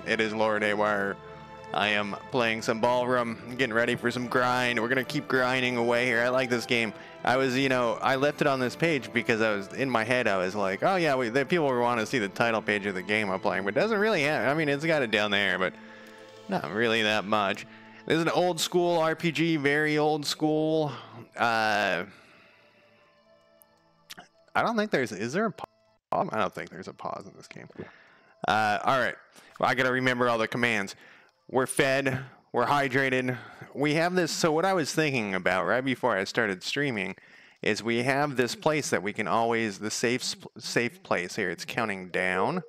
It is Lord Haywire. I am playing some Balrum, getting ready for some grind. We're gonna keep grinding away here. I like this game. I was, I left it on this page because I was in my head. I was like, oh yeah, the people want to see the title page of the game I'm playing, but it doesn't really have. I mean, it's got it down there, but not really that much. This is an old school RPG, very old school. I don't think there's. Is there a pause? I don't think there's a pause in this game. All right. Well, I got to remember all the commands. We're fed. We're hydrated. We have this. So what I was thinking about right before I started streaming is we have this place that we can always, the safe place here. It's counting down.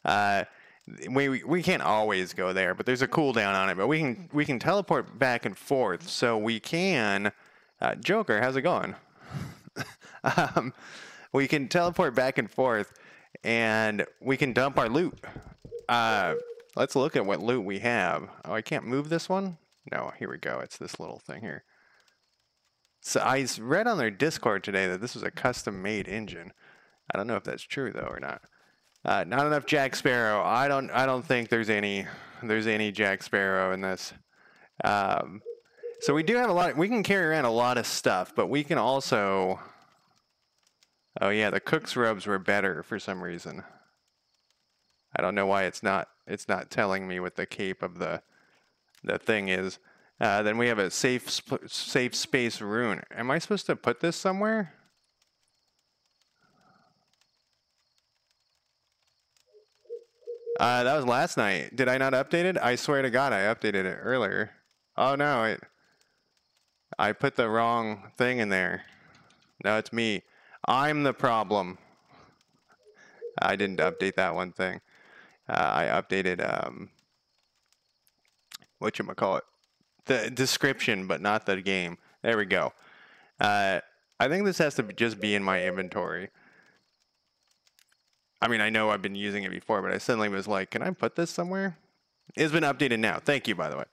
We can't always go there, but there's a cooldown on it. But we can teleport back and forth. So we can. Joker, how's it going? We can teleport back and forth, and we can dump our loot. Let's look at what loot we have. Oh, I can't move this one? No, here we go. It's this little thing here. So I read on their Discord today that this was a custom-made engine. I don't know if that's true though or not. Not enough Jack Sparrow. I don't think there's any Jack Sparrow in this. So we do have a lot. We can carry around a lot of stuff, but we can also. Oh yeah, the cook's robes were better for some reason. I don't know why it's not telling me what the cape of the thing is. Then we have a safe space rune. Am I supposed to put this somewhere? That was last night. Did I not update it? I swear to God, I updated it earlier. Oh no, I put the wrong thing in there. No, it's me. I'm the problem. I didn't update that one thing. I updated whatchamacallit, the description, but not the game. There we go. I think this has to just be in my inventory. I mean, I know I've been using it before, but I suddenly was like, can I put this somewhere? It's been updated now. Thank you, by the way.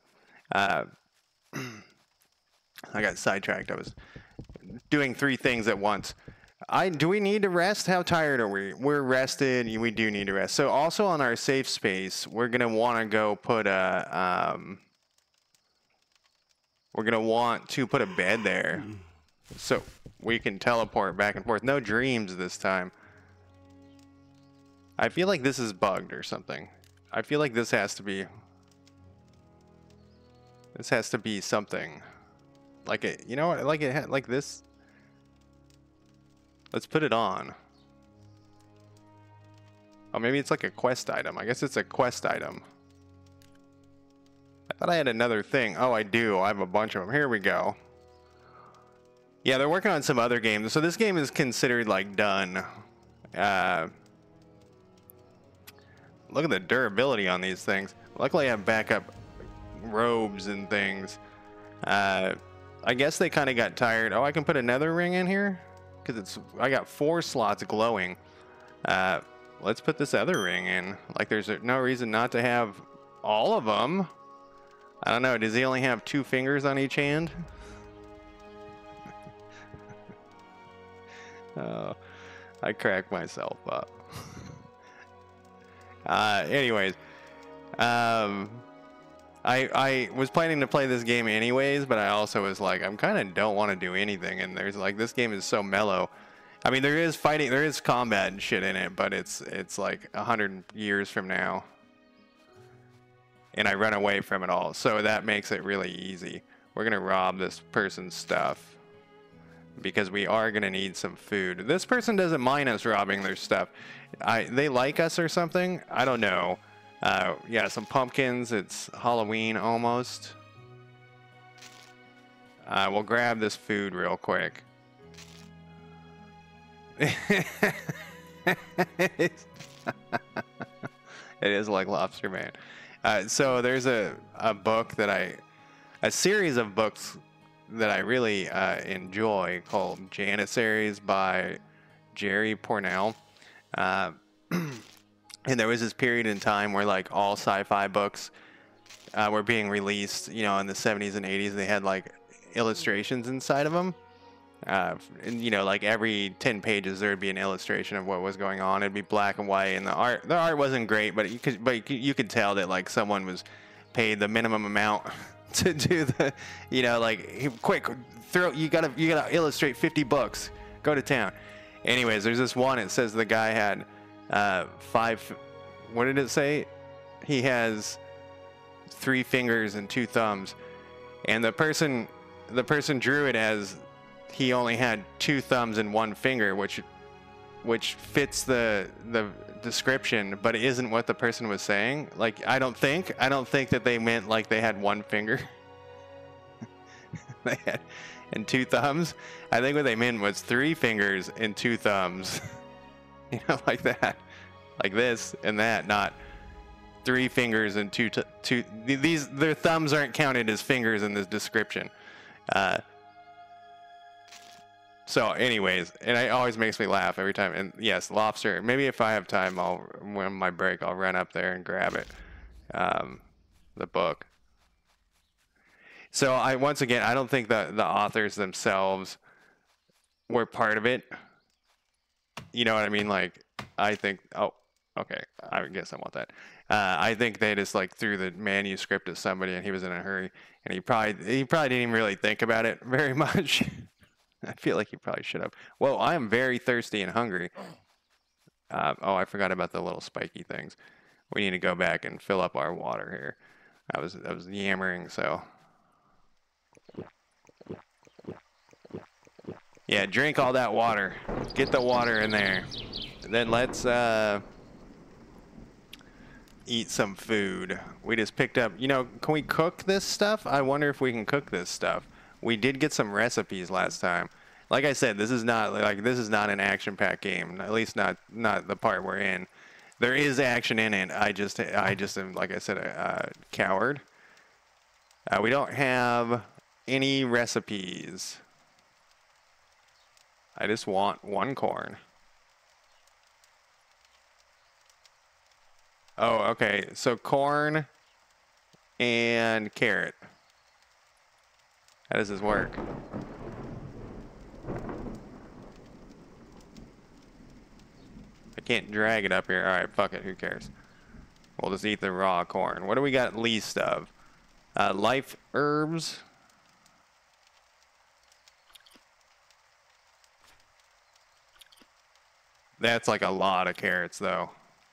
I got sidetracked. I was doing 3 things at once. Do we need to rest? How tired are we? We're rested. We do need to rest. So also on our safe space, we're going to want to go put a, we're going to want to put a bed there so we can teleport back and forth. No dreams this time. I feel like this is bugged or something. I feel like this has to be something like it, you know what? Like this. Let's put it on. Oh, maybe it's like a quest item. I guess it's a quest item. I thought I had another thing. Oh, I do. I have a bunch of them. Here we go. Yeah, they're working on some other games. So this game is considered like done. Look at the durability on these things. Luckily I have backup robes and things. I guess they kind of got tired. Oh, I can put another ring in here? Because I got 4 slots glowing. Let's put this other ring in. Like there's no reason not to have all of them. I don't know. Does he only have 2 fingers on each hand? Oh, I cracked myself up. Anyways, I was planning to play this game anyways, but I also was like, I'm kind of don't want to do anything. And there's like, this game is so mellow. I mean, there is fighting, there is combat and shit in it, but it's like 100 years from now. And I run away from it all. So that makes it really easy. We're going to rob this person's stuff because we are going to need some food. This person doesn't mind us robbing their stuff. They like us or something. I don't know. Yeah, some pumpkins. It's Halloween almost. We'll grab this food real quick. It is like Lobster Man. So there's a book that a series of books that I really enjoy called Janissaries by Jerry Pournelle. And there was this period in time where like all sci-fi books were being released, in the 70s and 80s. They had like illustrations inside of them. And you know, like every 10 pages there would be an illustration of what was going on. It'd be black and white, and the art wasn't great, but you could tell that like someone was paid the minimum amount to do the, you know, like quick you gotta illustrate 50 books, go to town. Anyways, there's this one. It says the guy had 5. What did it say? He has 3 fingers and 2 thumbs, and the person drew it as he only had 2 thumbs and 1 finger, which fits the description, but it isn't what the person was saying. Like, I don't think that they meant like they had 1 finger. They had and 2 thumbs. I think what they meant was 3 fingers and 2 thumbs. You know, like that, like this and that, not 3 fingers and 2. Their thumbs aren't counted as fingers in this description. So anyways, and it always makes me laugh every time. And yes, lobster. Maybe if I have time, when my break, I'll run up there and grab it. The book. So once again, I don't think the authors themselves were part of it. You know what I mean? Like, I think, oh, okay, I guess I want that. I think they just like threw the manuscript to somebody, and he was in a hurry, and he probably didn't even really think about it very much. I feel like he probably should have. Whoa, I am very thirsty and hungry. Oh, I forgot about the little spiky things. We need to go back and fill up our water here. I was yammering, so. Yeah, drink all that water. Get the water in there. Then let's eat some food. We just picked up, you know, can we cook this stuff? I wonder if we can cook this stuff. We did get some recipes last time. Like I said, this is not an action-packed game. At least not the part we're in. There is action in it. I just am, like I said, a coward. We don't have any recipes. I just want 1 corn. Oh, okay. So corn and carrot. How does this work? I can't drag it up here. All right, fuck it. Who cares? We'll just eat the raw corn. What do we got least of? Life herbs. That's like a lot of carrots, though.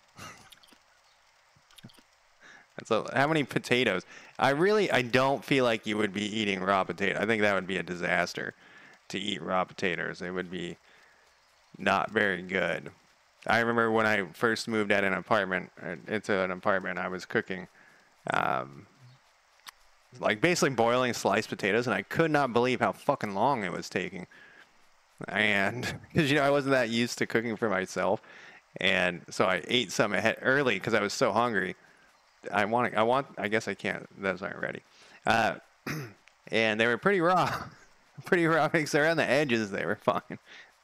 How many potatoes? I don't feel like you would be eating raw potato. I think that would be a disaster to eat raw potatoes. It would be not very good. I remember when I first moved into an apartment, I was cooking, like basically boiling sliced potatoes, and I could not believe how fucking long it was taking. And because, you know, I wasn't that used to cooking for myself, and so I ate some early because I was so hungry. I guess I can't. Those aren't ready. And they were pretty raw. Pretty raw because they're on the edges. They were fine.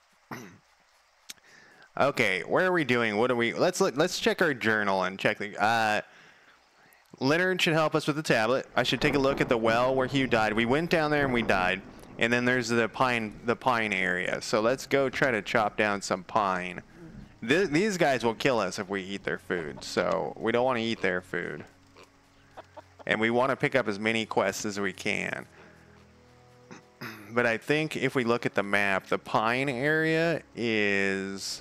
Okay, where are we doing? What are we? Let's check our journal and check the. Leonard should help us with the tablet. I should take a look at the well where Hugh died. We went down there and we died. And then there's the pine area. So let's go try to chop down some pine. These guys will kill us if we eat their food, so we don't want to eat their food. And we want to pick up as many quests as we can. But I think if we look at the map, the pine area is...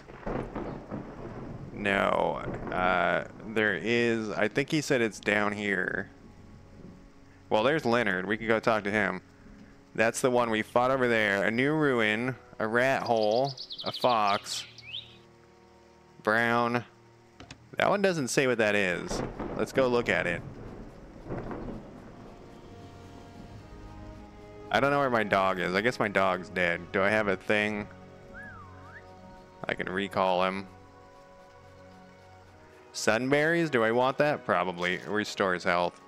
No. There is... I think he said it's down here. Well, there's Leonard. We could go talk to him. That's the one we fought over there. A new ruin, a rat hole, a fox... Brown. That one doesn't say what that is. Let's go look at it. I don't know where my dog is. I guess my dog's dead. Do I have a thing? I can recall him. Sunberries? Do I want that? Probably. It restores health.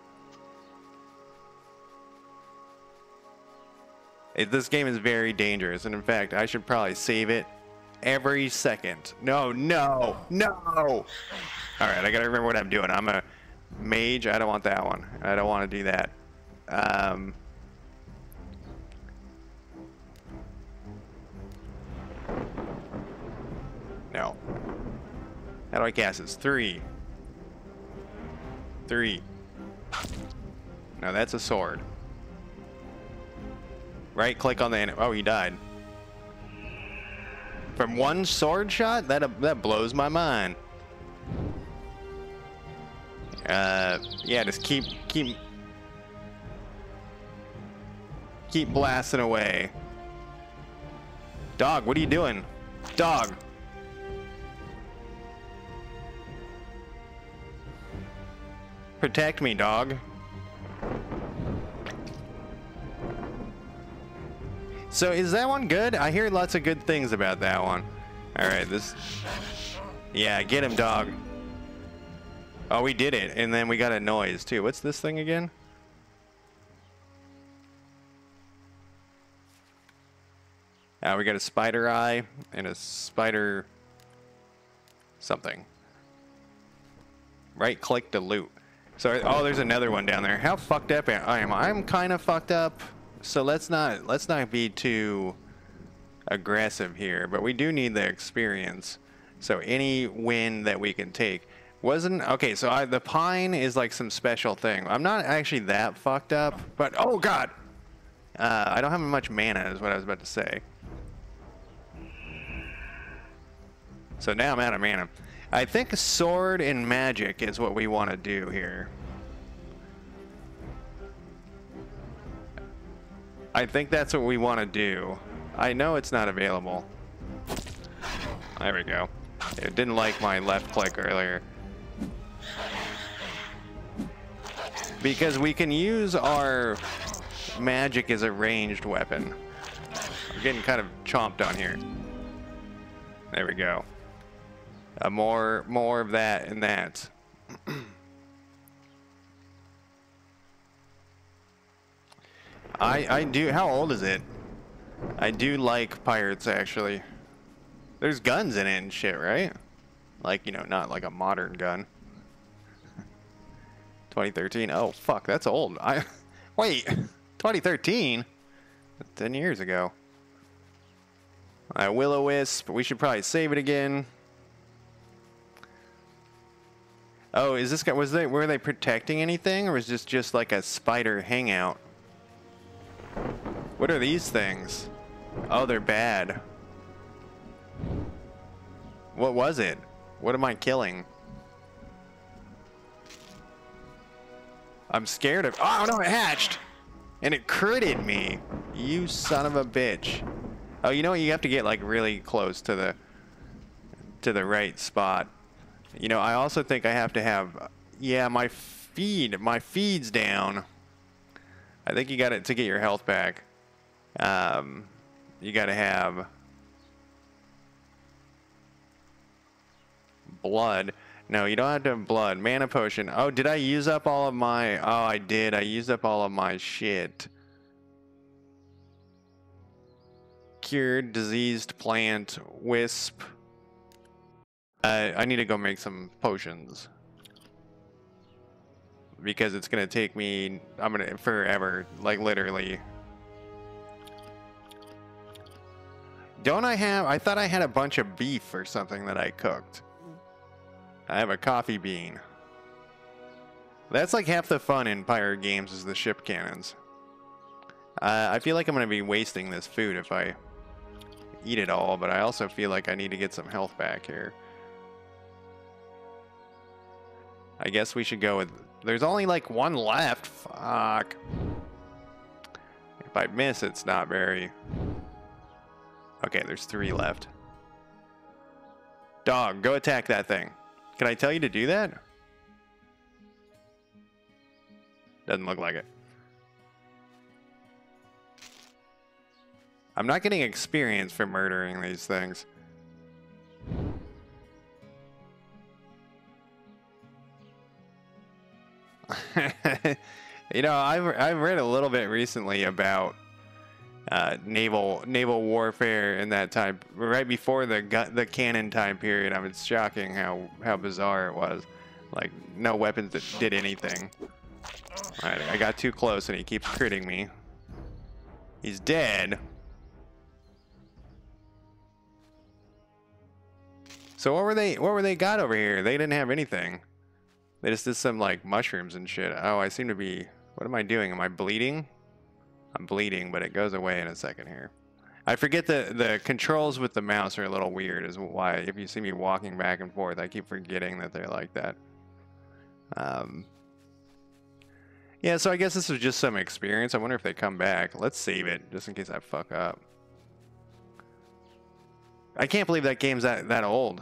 This game is very dangerous, and in fact, I should probably save it every second. No. Alright, I gotta remember what I'm doing. I'm a mage. I don't want that one. I don't want to do that. No. How do I cast this? 3. 3. No, that's a sword. Right click on the enemy. Oh, he died. From one sword shot? That blows my mind. Yeah, just keep blasting away. Dog, what are you doing? Dog. Protect me, dog. So is that one good? I hear lots of good things about that one. Alright, this... Yeah, get him, dog. Oh, we did it. And then we got a noise, too. What's this thing again? We got a spider eye and a spider... something. Right click to loot. So, oh, there's another one down there. How fucked up am I? I'm kind of fucked up. So let's not be too aggressive here, but we do need the experience. So any win that we can take okay. So the pine is like some special thing. I'm not actually that fucked up, but oh god, I don't have much mana is what I was about to say. So now I'm out of mana. I think sword and magic is what we want to do here. I think that's what we want to do. I know it's not available. There we go. It didn't like my left click earlier. Because we can use our magic as a ranged weapon. I'm getting kind of chomped on here. There we go. More of that and that. I do. How old is it? I do like pirates, actually. There's guns in it and shit, right? Like, you know, not like a modern gun. 2013. Oh, fuck, that's old. Wait, 2013? 10 years ago. Will-O-Wisp. We should probably save it again. Oh, is this guy... were they protecting anything? Or was this just like a spider hangout? What are these things? Oh, they're bad. What was it? What am I killing? I'm scared of... Oh, no, it hatched! And it critted me. You son of a bitch. Oh, you know what? You have to get, like, really close to the right spot. You know, I also think I have to have... Yeah, my feed's down. I think you got it to get your health back. You got to have blood. No, you don't have to have blood. Mana potion. Oh, did I use up all of my... Oh, I did. I used up all of my shit. Cured, diseased plant, wisp. I need to go make some potions. Because it's going to take me... forever. Like, literally. Don't I have... I thought I had a bunch of beef or something that I cooked. I have a coffee bean. That's like half the fun in pirate games is the ship cannons. I feel like I'm going to be wasting this food if I eat it all, but I also feel like I need to get some health back here. I guess we should go with... There's only like one left. Fuck. If I miss, it's not very... Okay, there's 3 left. Dog, go attack that thing. Can I tell you to do that? Doesn't look like it. I'm not getting experience for murdering these things. You know, I've read a little bit recently about naval warfare in that time, right before the canon time period. I mean, it's shocking how bizarre it was. Like, no weapons that did anything. Alright, I got too close and he keeps critting me. He's dead. So what were they got over here? They didn't have anything. They just did some like mushrooms and shit. Oh, I seem to be, what am I doing? Am I bleeding? I'm bleeding, but it goes away in a second here. I forget the controls with the mouse are a little weird, is why if you see me walking back and forth, I keep forgetting that they're like that. Yeah, so I guess this was just some experience. I wonder if they come back. Let's save it, just in case I fuck up. I can't believe that game's that old.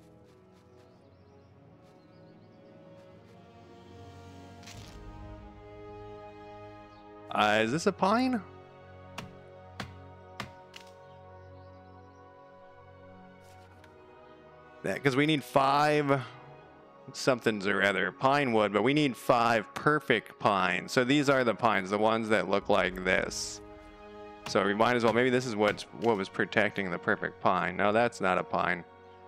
Is this a pine? That, because we need 5 somethings or other pine wood, but we need 5 perfect pines. So these are the pines, the ones that look like this. So we might as well, maybe this is what was protecting the perfect pine. No, that's not a pine.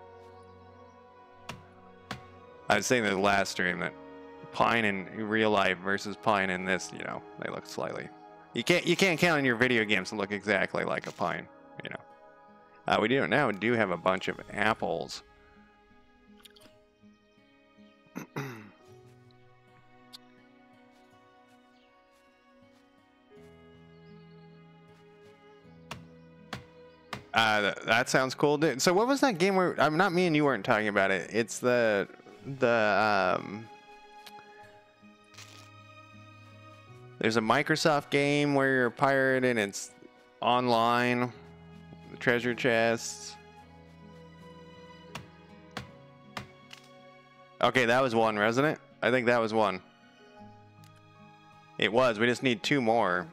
I was saying in the last stream that pine in real life versus pine in this, you know, they look slightly. You can't count on your video games to look exactly like a pine, you know. We do have a bunch of apples. That sounds cool, dude. So what was that game where I'm not me and you weren't talking about it? It's the there's a Microsoft game where you're a pirate and it's online, the treasure chests. Okay, that was one, wasn't it? I think that was one. It was. We just need 2 more.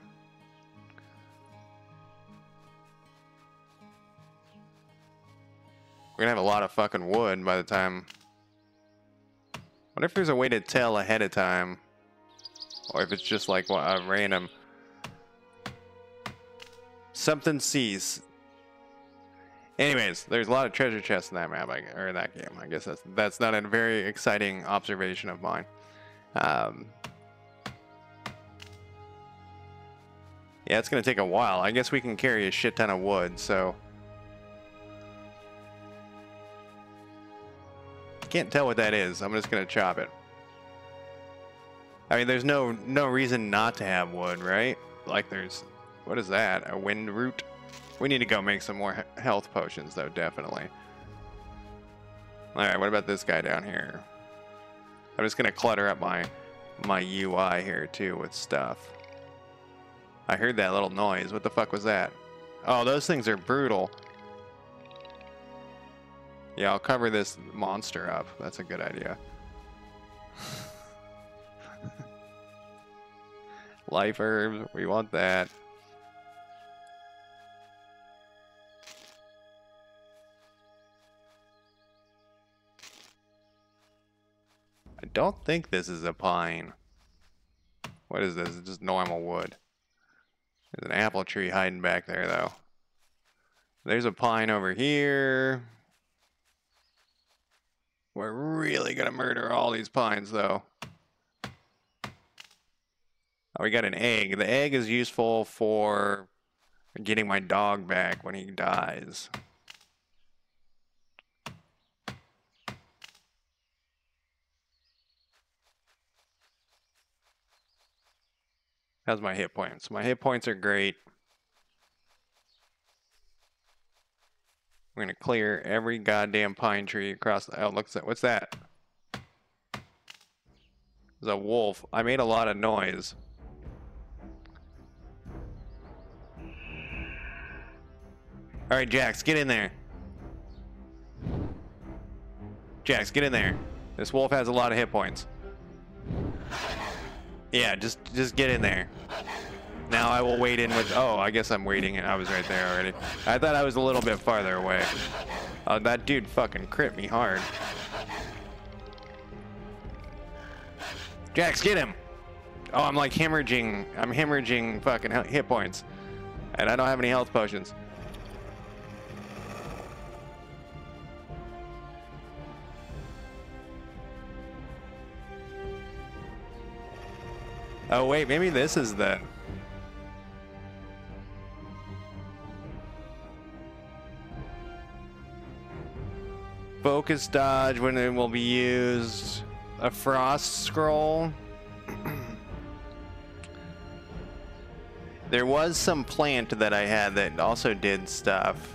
We're gonna have a lot of fucking wood by the time. Wonder if there's a way to tell ahead of time, or if it's just like a random something sees. Anyways, there's a lot of treasure chests in that map, or in that game. I guess that's not a very exciting observation of mine. Yeah, it's gonna take a while. I guess we can carry a shit ton of wood, so. Can't tell what that is. I'm just gonna chop it. I mean, there's no reason not to have wood, right? Like there's, what is that? A wind root? We need to go make some more health potions, though, definitely. All right, what about this guy down here? I'm just gonna clutter up my UI here too with stuff. I heard that little noise. What the fuck was that? Oh, those things are brutal. Yeah, I'll cover this monster up. That's a good idea. Life herbs, we want that. I don't think this is a pine. What is this? It's just normal wood. There's an apple tree hiding back there, though. There's a pine over here. We're really gonna murder all these pines, though. Oh, we got an egg. The egg is useful for getting my dog back when he dies. How's my hit points? My hit points are great. We're gonna clear every goddamn pine tree across the. Oh, looks at what's that? There's a wolf. I made a lot of noise. All right, Jax, get in there. Jax, get in there. This wolf has a lot of hit points. Yeah, just get in there. Now I will wait in with. Oh, I guess I'm waiting, and I was right there already. I thought I was a little bit farther away. Oh, that dude fucking crit me hard. Jax, get him! Oh, I'm like hemorrhaging. I'm hemorrhaging fucking hit points, and I don't have any health potions. Oh wait, maybe this is the. Focus dodge when it will be used. A frost scroll. There was some plant that I had that also did stuff.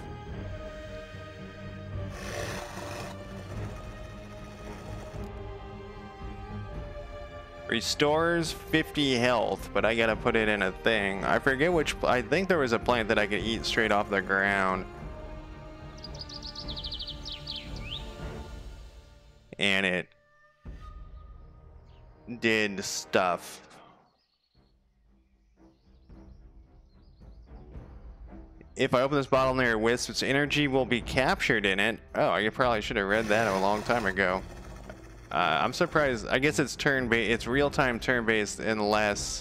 Restores 50 health, but I gotta put it in a thing. I forget which. I think there was a plant that I could eat straight off the ground. And it did stuff. If I open this bottle near a wisp, its energy will be captured in it. Oh, I probably should have read that a long time ago. I'm surprised. I guess it's turn-based. It's real-time turn-based unless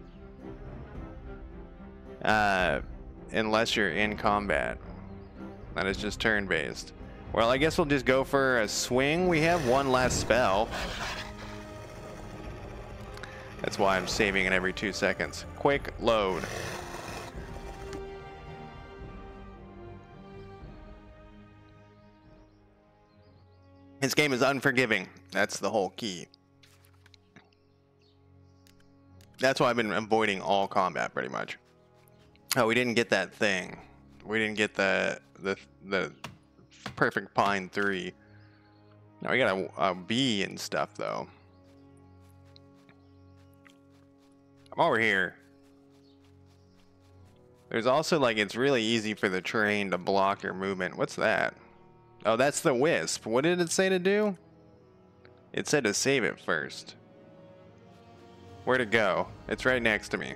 you're in combat. That is just turn-based. Well, I guess we'll just go for a swing. We have one last spell. That's why I'm saving it every 2 seconds. Quick load. This game is unforgiving. That's the whole key. That's why I've been avoiding all combat pretty much. Oh, we didn't get that thing. We didn't get the perfect pine 3. Now we got a bee and stuff though. I'm over here. There's also like it's really easy for the terrain to block your movement. What's that? Oh, that's the wisp. What did it say to do? It said to save it first. Where to go? It's right next to me.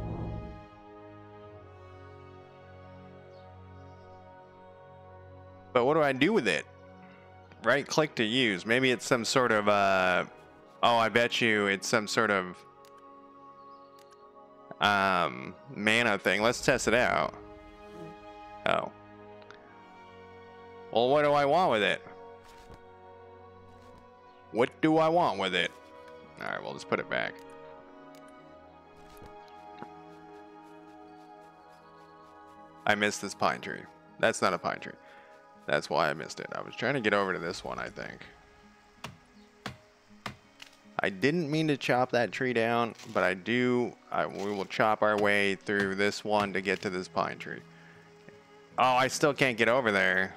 But what do I do with it? Right click to use. Maybe it's some sort of oh, I bet you it's some sort of mana thing. Let's test it out. Oh. Well, what do I want with it? What do I want with it? Alright, we'll just put it back. I missed this pine tree. That's not a pine tree. That's why I missed it. I was trying to get over to this one, I think. I didn't mean to chop that tree down, but we will chop our way through this one to get to this pine tree. Oh, I still can't get over there.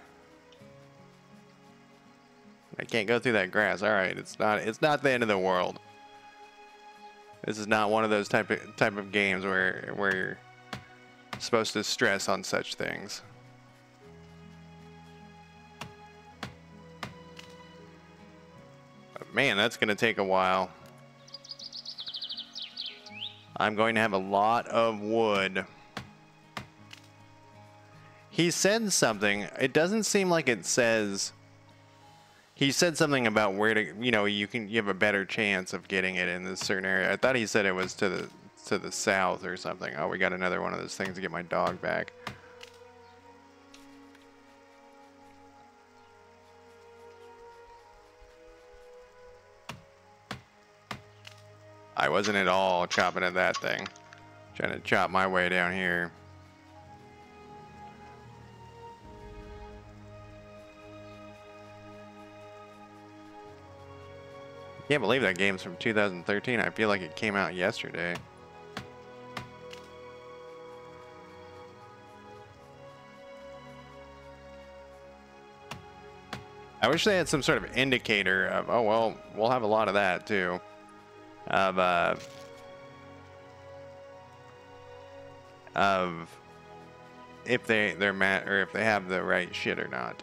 I can't go through that grass. All right, it's not the end of the world. This is not one of those type of games where you're supposed to stress on such things. But man, that's going to take a while. I'm going to have a lot of wood. He said something. It doesn't seem like it says. He said something about where to, you have a better chance of getting it in this certain area. I thought he said it was to the south or something. Oh, we got another one of those things to get my dog back. I wasn't at all chopping at that thing. Trying to chop my way down here. Can't believe that game's from 2013. I feel like it came out yesterday. I wish they had some sort of indicator of, oh well, we'll have a lot of that too. Of if they're mad or if they have the right shit or not.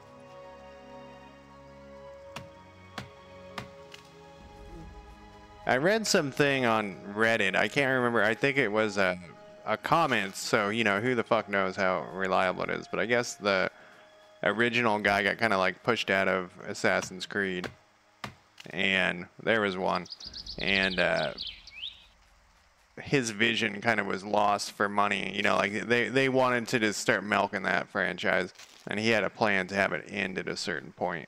I read something on Reddit. I can't remember. I think it was a comment. So, who the fuck knows how reliable it is. But I guess the original guy got kind of like pushed out of Assassin's Creed. And there was one. And his vision kind of was lost for money. Like they wanted to just start milking that franchise. And he had a plan to have it end at a certain point.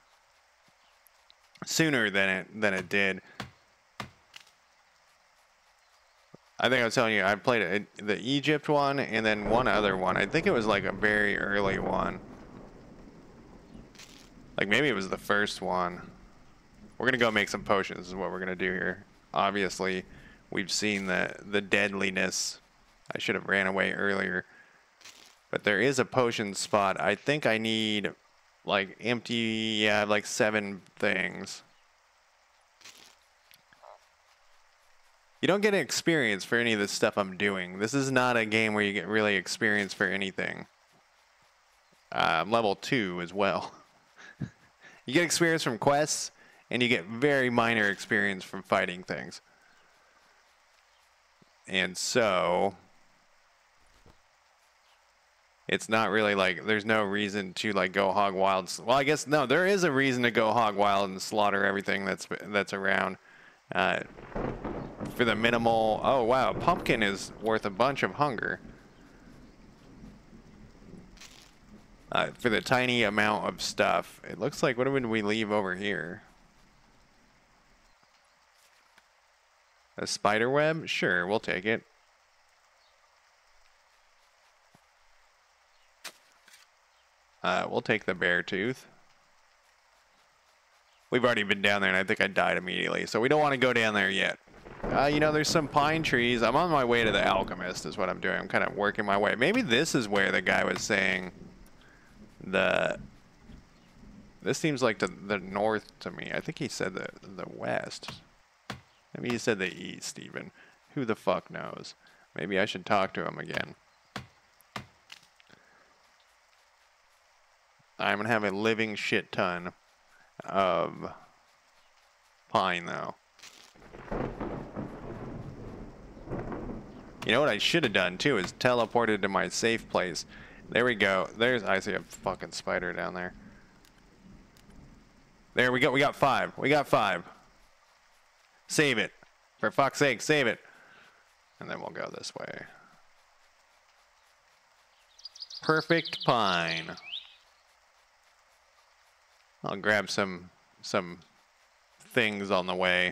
Sooner than it did. I think I was telling you, I played the Egypt one and then one other one. I think it was like a very early one. Like maybe it was the first one. We're gonna go make some potions is what we're gonna do here. Obviously, we've seen the deadliness. I should have ran away earlier. But there is a potion spot. I think I need like empty, yeah, like 7 things. You don't get an experience for any of the stuff I'm doing. This is not a game where you get really experience for anything. Level 2 as well. You get experience from quests, and you get very minor experience from fighting things. And so, it's not really like, there's no reason to like go hog wild. Well, I guess, no, there is a reason to go hog wild and slaughter everything that's around. For the minimal, oh wow, pumpkin is worth a bunch of hunger. For the tiny amount of stuff, it looks like, what would we leave over here? A spider web? Sure, we'll take it. We'll take the bear tooth. We've already been down there and I think I died immediately, so we don't want to go down there yet. You know, there's some pine trees. I'm on my way to the alchemist is what I'm doing. I'm kind of working my way. Maybe this is where the guy was saying this seems like the north to me. I think he said the west. Maybe he said the east even. Who the fuck knows? Maybe I should talk to him again. I'm gonna have a living shit ton of pine though. You know what I should have done too is teleported to my safe place. There we go. I see a fucking spider down there. There we go. We got 5. We got 5. Save it. For fuck's sake, save it. And then we'll go this way. Perfect pine. I'll grab some things on the way.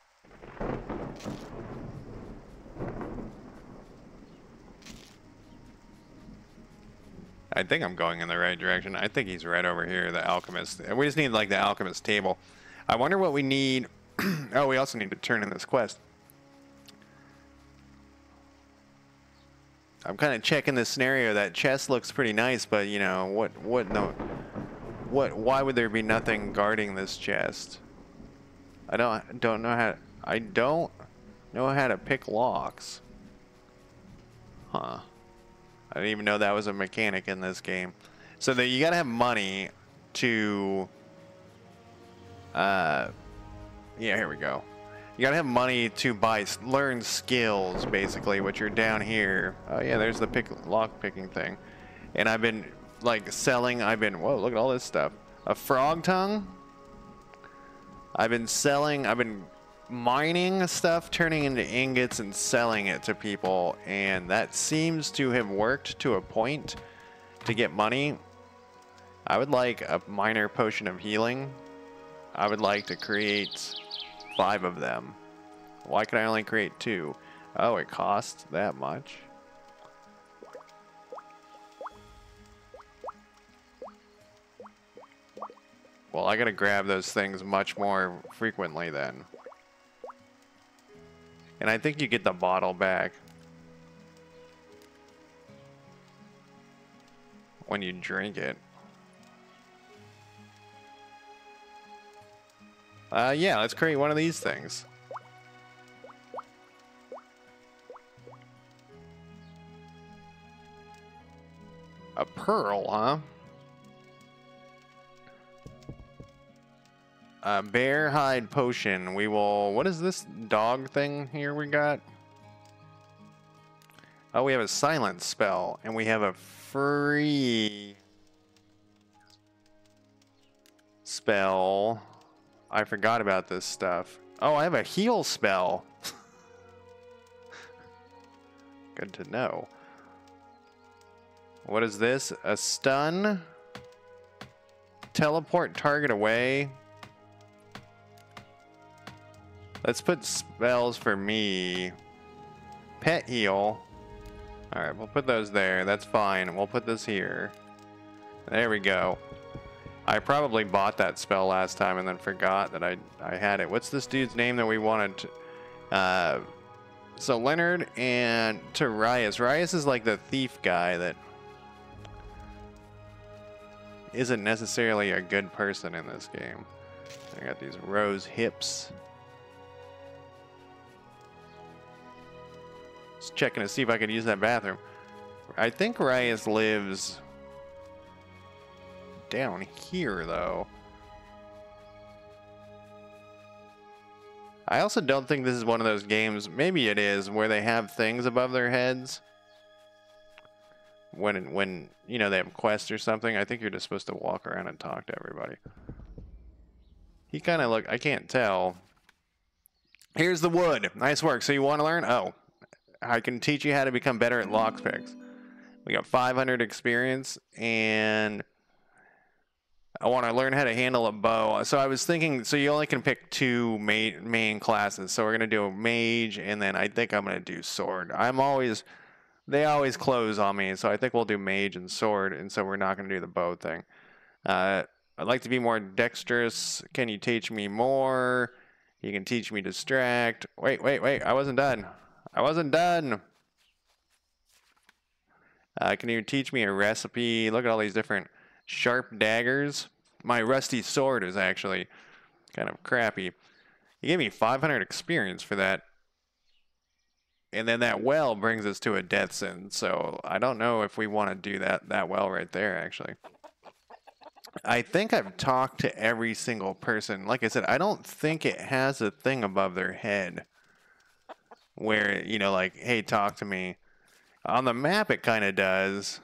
I think I'm going in the right direction. I think he's right over here, the alchemist. We just need like the alchemist table. I wonder what we need. Oh, we also need to turn in this quest. I'm kind of checking this scenario. That chest looks pretty nice, but you know, why would there be nothing guarding this chest? I don't know how to pick locks. Huh. I didn't even know that was a mechanic in this game. So that you gotta have money to yeah, here we go. You gotta have money to learn skills, basically, which are down here. Oh yeah, there's the lock picking thing. And I've been like selling, whoa, look at all this stuff. A frog tongue? I've been mining stuff, turning into ingots and selling it to people, and that seems to have worked to a point to get money. I would like a minor potion of healing. I would like to create 5 of them. Why can I only create 2? Oh, it costs that much. Well, I gotta grab those things much more frequently then. And I think you get the bottle back when you drink it. Yeah, let's create one of these things. A pearl, huh? Bear hide potion. We will... What is this dog thing here we got? Oh, we have a silence spell. And we have a free spell. I forgot about this stuff. Oh, I have a heal spell. Good to know. What is this? A stun? Teleport target away. Let's put spells for me. Pet heal. Alright, we'll put those there. That's fine. We'll put this here. There we go. I probably bought that spell last time and then forgot that I had it. What's this dude's name that we wanted to, so Leonard and to Rias. Rias is like the thief guy that isn't necessarily a good person in this game. I got these rose hips. Just checking to see if I could use that bathroom. I think Rias lives down here, though. I also don't think this is one of those games, maybe it is, where they have things above their heads. When you know, they have quests or something. I think you're just supposed to walk around and talk to everybody. He kind of look, I can't tell. Here's the wood. Nice work. So you want to learn? Oh, I can teach you how to become better at lockpicks. We got 500 experience, and I want to learn how to handle a bow. So I was thinking, so you only can pick two main classes. So we're going to do a mage, and then I think I'm going to do sword. They always close on me, so I think we'll do mage and sword, and so we're not going to do the bow thing. I'd like to be more dexterous. Can you teach me more? You can teach me distract. Wait. I wasn't done. Can you teach me a recipe? Look at all these different sharp daggers. My rusty sword is actually kind of crappy. You gave me 500 experience for that. And then that well brings us to a death sentence. So I don't know if we want to do that well right there, actually. I think I've talked to every single person. Like I said, I don't think it has a thing above their head where, you know, like, hey, talk to me. On the map, it kind of does.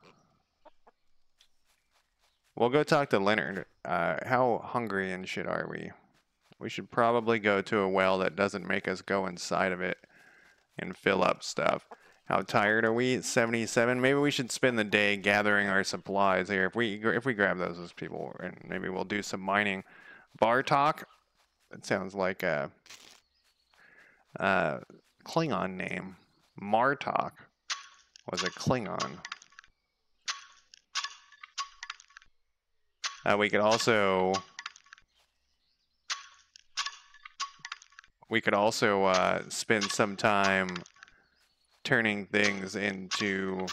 We'll go talk to Leonard. How hungry and shit are we? We should probably go to a well that doesn't make us go inside of it and fill up stuff. How tired are we? 77. Maybe we should spend the day gathering our supplies here. If we grab those as people, and maybe we'll do some mining. Bartok. That sounds like a Klingon name. Martok was a Klingon. We could also spend some time turning things into...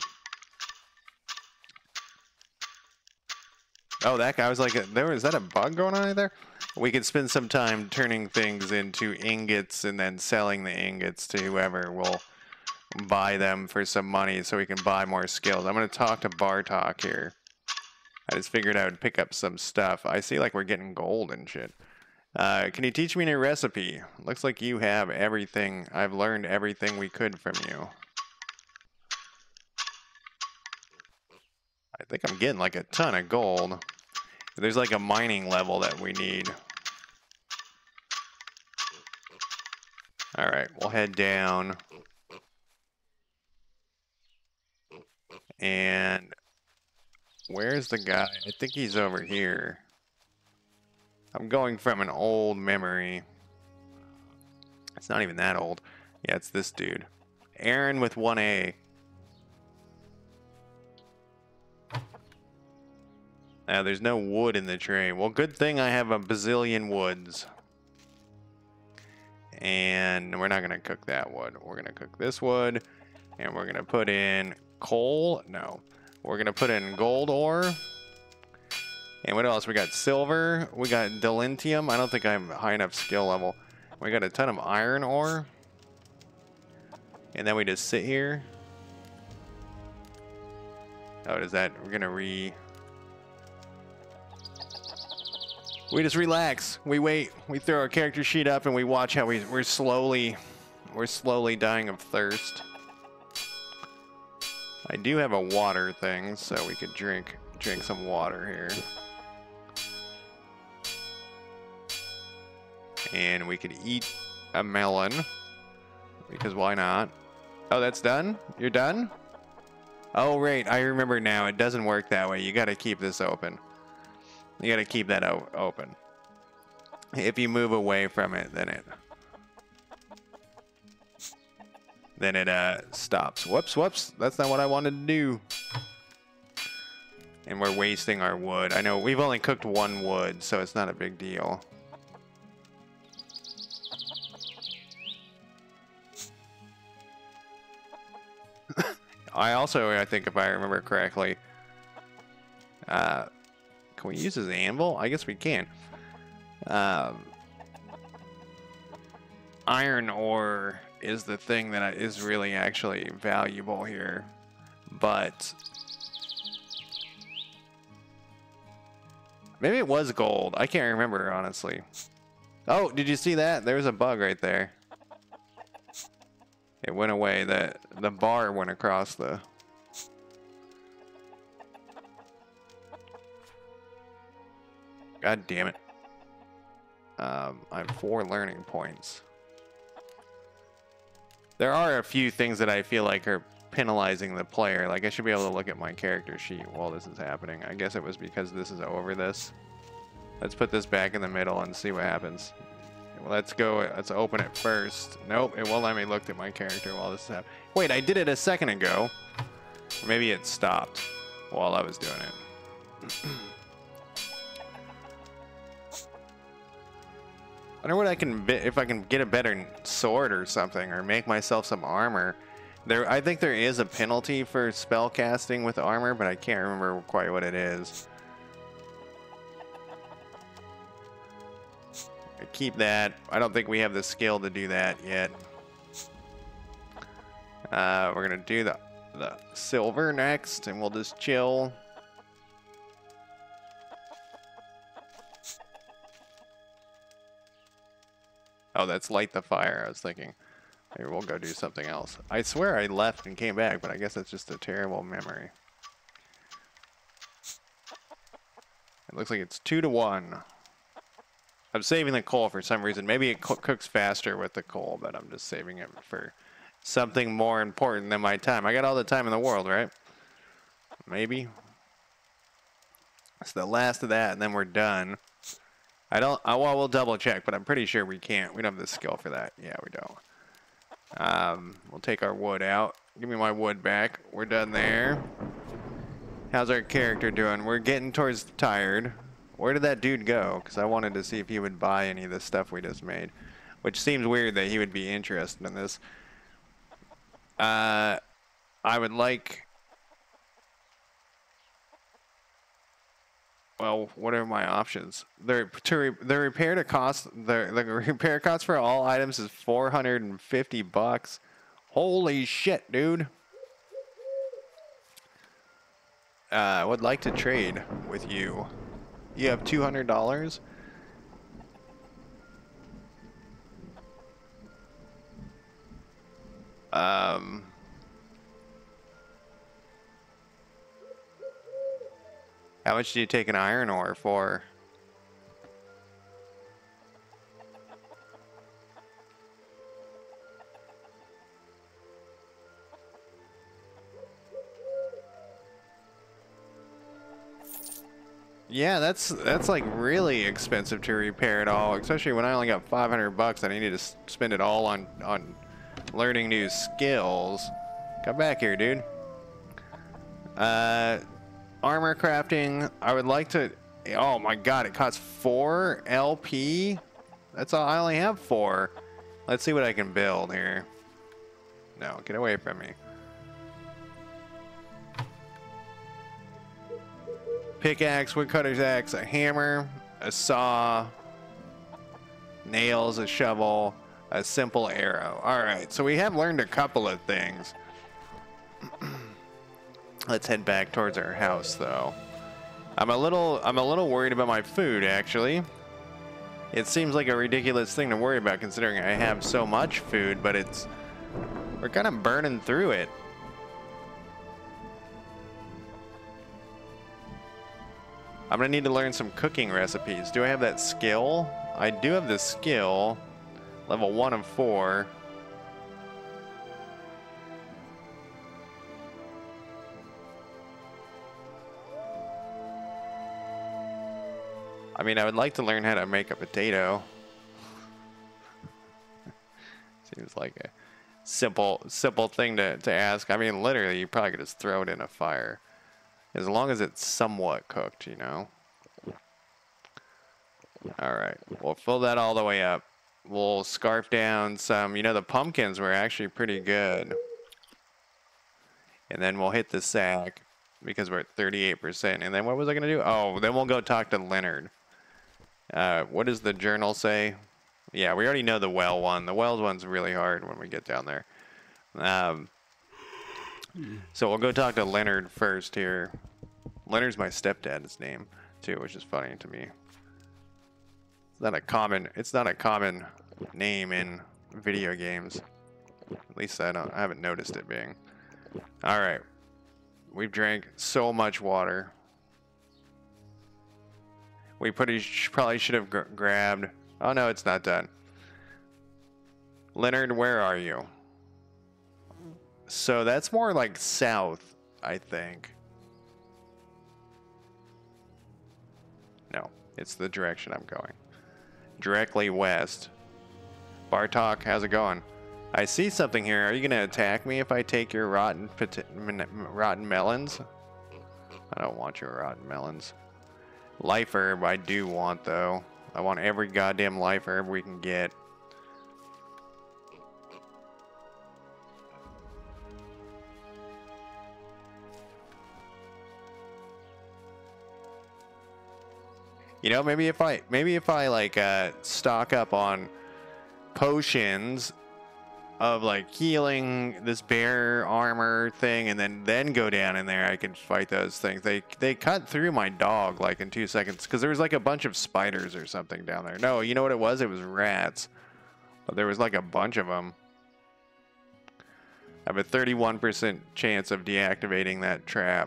Oh, that guy was like, is that a bug going on there? We could spend some time turning things into ingots and then selling the ingots to whoever will buy them for some money so we can buy more skills. I'm going to talk to Bartok here. I just figured I would pick up some stuff. I see like we're getting gold and shit. Can you teach me a new recipe? Looks like you have everything. I've learned everything we could from you. I think I'm getting like a ton of gold. There's like a mining level that we need. Alright, we'll head down. And where's the guy? I think he's over here. I'm going from an old memory. It's not even that old. Yeah, it's this dude. Aaron with 1A. Now, there's no wood in the tray. Well, good thing I have a bazillion woods. And we're not going to cook that wood. We're going to cook this wood. And we're going to put in coal. No. We're going to put in gold ore. And what else? We got silver. We got dilithium. I don't think I have a high enough skill level. We got a ton of iron ore. And then we just sit here. Oh, does that... We're going to We just relax. We wait. We throw our character sheet up and we watch how we're slowly dying of thirst. I do have a water thing, so we could drink some water here. And we could eat a melon, because why not? Oh, that's done? You're done? Oh, right. I remember now. It doesn't work that way. You got to keep this open. You got to keep that open. If you move away from it, then it stops. Whoops. That's not what I wanted to do. And we're wasting our wood. I know we've only cooked 1 wood, so it's not a big deal. I think if I remember correctly, can we use his anvil? I guess we can. Iron ore is the thing that is really actually valuable here, but maybe it was gold. I can't remember, honestly. Oh, did you see that? There was a bug right there. It went away. The bar went across the... God damn it. I have 4 learning points. There are a few things that I feel like are penalizing the player. Like, I should be able to look at my character sheet while this is happening. I guess it was because this is over this. Let's put this back in the middle and see what happens. Let's go. Let's open it first. Nope, it won't let me look at my character while this is happening. Wait, I did it a second ago. Maybe it stopped while I was doing it. I wonder what I can, if I can get a better sword or something, or make myself some armor. I think there is a penalty for spell casting with armor, but I can't remember quite what it is. I keep that. I don't think we have the skill to do that yet. We're gonna do the silver next, and we'll just chill. Oh, that's light the fire. I was thinking, maybe we'll go do something else. I swear I left and came back, but I guess that's just a terrible memory. It looks like it's 2 to 1. I'm saving the coal for some reason. Maybe it cooks faster with the coal, but I'm just saving it for something more important than my time. I got all the time in the world, right? Maybe. It's the last of that, and then we're done. Well, we'll double check, but I'm pretty sure we can't. We don't have the skill for that. Yeah, we don't. We'll take our wood out. Give me my wood back. We're done there. How's our character doing? We're getting towards tired. Where did that dude go? Because I wanted to see if he would buy any of the stuff we just made. Which seems weird that he would be interested in this. I would like... Well, what are my options? The repair cost for all items is $450. Holy shit, dude! I would like to trade with you. You have $200. How much do you take an iron ore for? Yeah, that's like really expensive to repair it all, especially when I only got $500 and I need to spend it all on learning new skills. Come back here, dude. Armor crafting, I would like to... Oh my god, it costs 4 LP? That's all, I only have 4. Let's see what I can build here. No, get away from me. Pickaxe, woodcutter's axe, a hammer, a saw, nails, a shovel, a simple arrow. Alright, so we have learned a couple of things. Let's head back towards our house, though. I'm a little worried about my food, actually. It seems like a ridiculous thing to worry about, considering I have so much food, but we're kind of burning through it. I'm gonna need to learn some cooking recipes. Do I have that skill? I do have the skill. Level 1 of 4. I mean, I would like to learn how to make a potato. Seems like a simple thing to ask. I mean, literally, you probably could just throw it in a fire. As long as it's somewhat cooked, you know. All right, we'll fill that all the way up. We'll scarf down some, you know, the pumpkins were actually pretty good. And then we'll hit the sack because we're at 38%. And then what was I going to do? Oh, then we'll go talk to Leonard. What does the journal say? Yeah, we already know the well one. The wells one's really hard when we get down there. So we'll go talk to Leonard first here. Leonard's my stepdad's name too, which is funny to me. It's not a common name in video games. At least I haven't noticed it being. All right. We've drank so much water. We probably should have grabbed. Oh no, it's not done. Leonard, where are you? So that's more like south, I think. No, it's the direction I'm going. Directly west. Bartok, how's it going? I see something here. Are you gonna attack me if I take your rotten melons? I don't want your rotten melons. Life herb I do want though. I want every goddamn life herb we can get. You know, maybe if I like stock up on potions of like healing this bear armor thing, and then go down in there, I can fight those things. They cut through my dog like in 2 seconds because there was like a bunch of spiders or something down there. No, you know what it was? It was rats, but there was like a bunch of them. I have a 31% chance of deactivating that trap.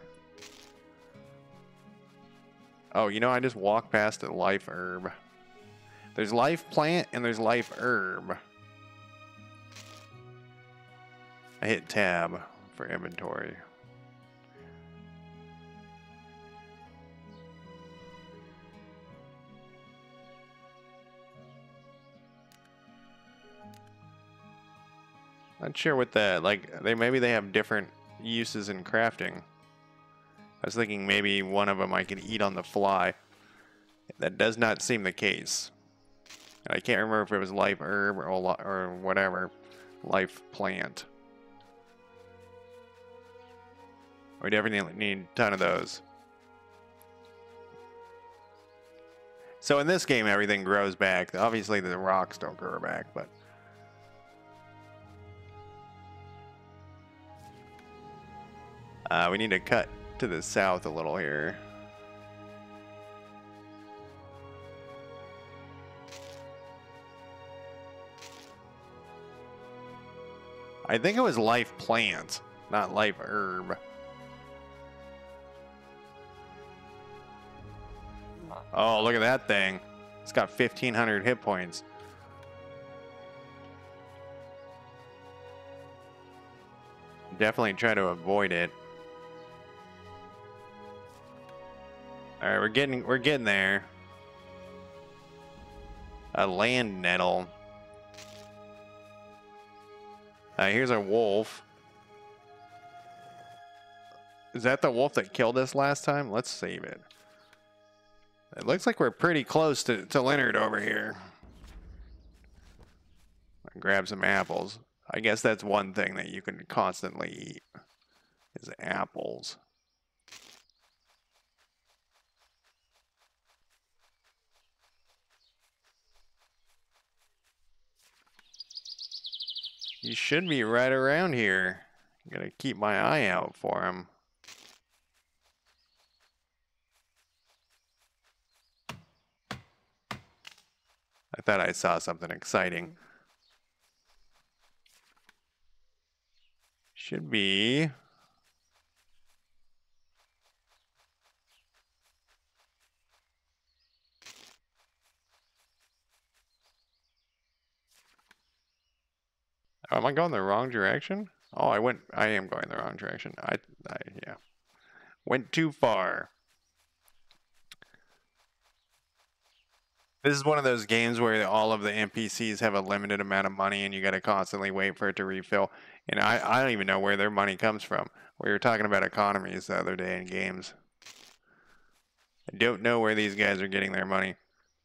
Oh, you know, I just walked past a life herb. There's life plant and there's life herb. I hit tab for inventory. Not sure what that, like, maybe they have different uses in crafting. I was thinking maybe one of them I can eat on the fly. That does not seem the case. And I can't remember if it was life herb or whatever. Life plant. We definitely need a ton of those. So in this game, everything grows back. Obviously, the rocks don't grow back, but... we need to cut to the south a little here. I think it was life plant, not life herb. Oh, look at that thing. It's got 1,500 hit points. Definitely try to avoid it. All right, we're getting there. A land nettle. Here's a wolf. Is that the wolf that killed us last time? Let's save it. It looks like we're pretty close to Leonard over here. Grab some apples. I guess that's one thing that you can constantly eat is apples. He should be right around here. Gotta keep my eye out for him. I thought I saw something exciting. Should be. Oh, am I going the wrong direction? Oh, I am going the wrong direction. Yeah. Went too far. This is one of those games where all of the NPCs have a limited amount of money and you got to constantly wait for it to refill. And I don't even know where their money comes from. We were talking about economies the other day in games. I don't know where these guys are getting their money.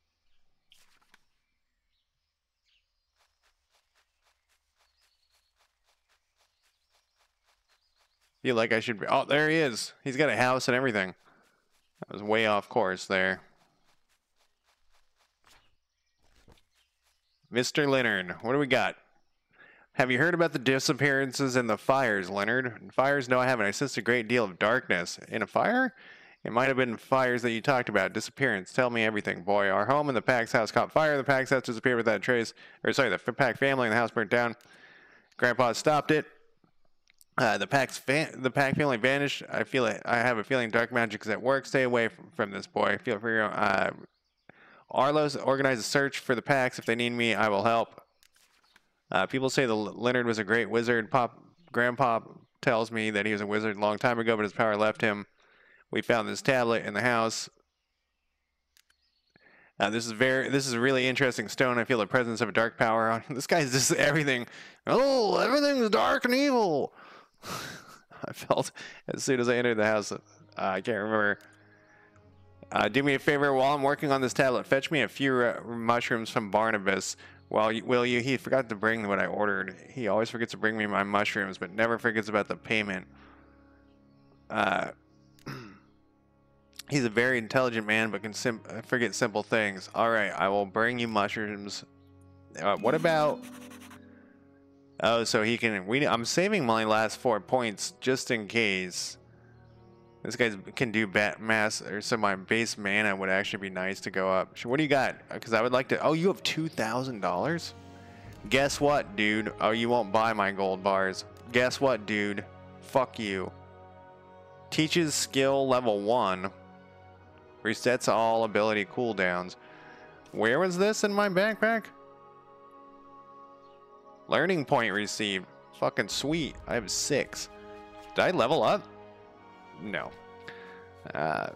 Feel like I should be. Oh, there he is. He's got a house and everything. I was way off course there. Mr. Leonard, what do we got? Have you heard about the disappearances and the fires, Leonard? Fires? No, I haven't. I sensed a great deal of darkness. In a fire? It might have been fires that you talked about. Disappearance. Tell me everything, boy. Our home and the Pack's house caught fire. The Pack's house disappeared without a trace. Or, sorry, the Pack family and the house burnt down. Grandpa stopped it. The Pack family vanished. I have a feeling dark magic is at work. Stay away from this, boy. Feel free. Arlos organize a search for the Packs. If they need me, I will help. People say Leonard was a great wizard. Grandpa tells me that he was a wizard a long time ago, but his power left him. We found this tablet in the house. This is a really interesting stone. I feel the presence of a dark power on. This guy's just everything. Oh, everything's dark and evil. I felt as soon as I entered the house. I can't remember. Do me a favor while I'm working on this tablet. Fetch me a few mushrooms from Barnabas. Will you? He forgot to bring what I ordered. He always forgets to bring me my mushrooms, but never forgets about the payment. He's a very intelligent man, but can forget simple things. All right, I will bring you mushrooms. What about? Oh, so he can. I'm saving my last 4 points just in case. This guy can do mass, or so my base mana would actually be nice to go up. What do you got? Because I would like to. Oh, you have $2,000. Guess what, dude? Oh, you won't buy my gold bars. Guess what, dude? Fuck you. Teaches skill level 1. Resets all ability cooldowns. Where was this in my backpack? Learning point received. Fucking sweet. I have 6. Did I level up? No. Can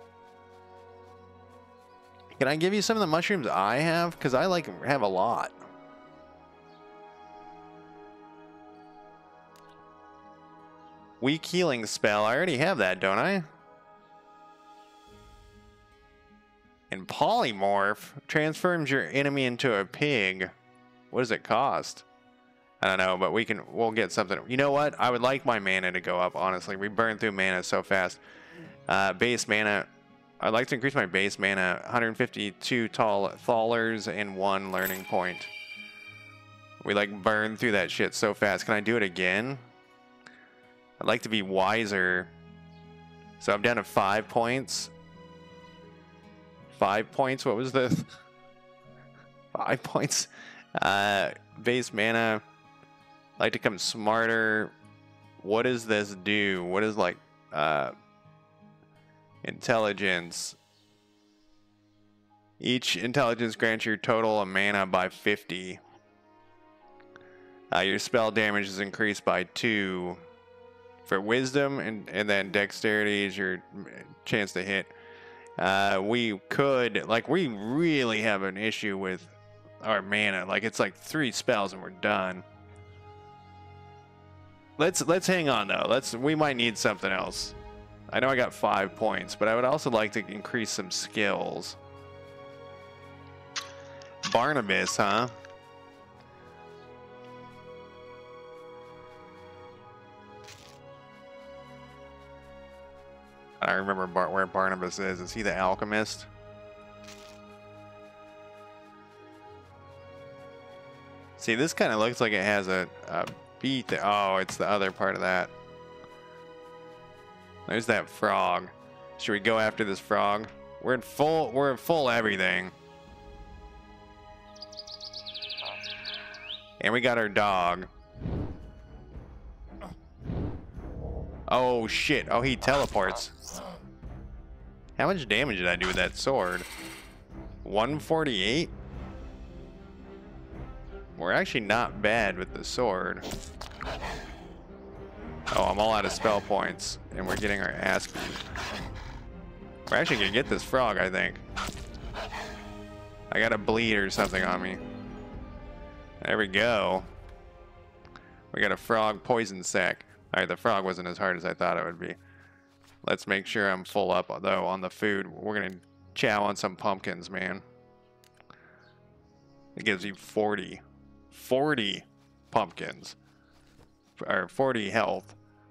I give you some of the mushrooms I have? Because I have a lot. Weak healing spell. I already have that, don't I? And polymorph transforms your enemy into a pig. What does it cost? I don't know, but we'll get something. You know what? I would like my mana to go up, honestly. We burn through mana so fast. Base mana. I'd like to increase my base mana. 152 thalers and 1 learning point. We burn through that shit so fast. Can I do it again? I'd like to be wiser. So I'm down to 5 points. 5 points? What was the 5 points? Base mana. I'd like to become smarter. What does this do? What is intelligence? Each intelligence grants your total of mana by 50. Your spell damage is increased by 2. For wisdom and then dexterity is your chance to hit. We could, we really have an issue with our mana. It's 3 spells and we're done. Let's hang on though. We might need something else. I know I got 5 points, but I would also like to increase some skills. Barnabas, huh? I remember where Barnabas is. Is he the alchemist? See, this kind of looks like it has a beat there. Oh, it's the other part of that. There's that frog. Should we go after this frog? We're in full everything. And we got our dog. Oh shit. Oh, he teleports. How much damage did I do with that sword? 148? We're actually not bad with the sword. Oh, I'm all out of spell points, and we're getting our ass beat. We're actually gonna get this frog, I think. I got a bleed or something on me. There we go. We got a frog poison sack. Alright, the frog wasn't as hard as I thought it would be. Let's make sure I'm full up, though, on the food. We're going to chow on some pumpkins, man. It gives you 40 pumpkins. Or 40 health.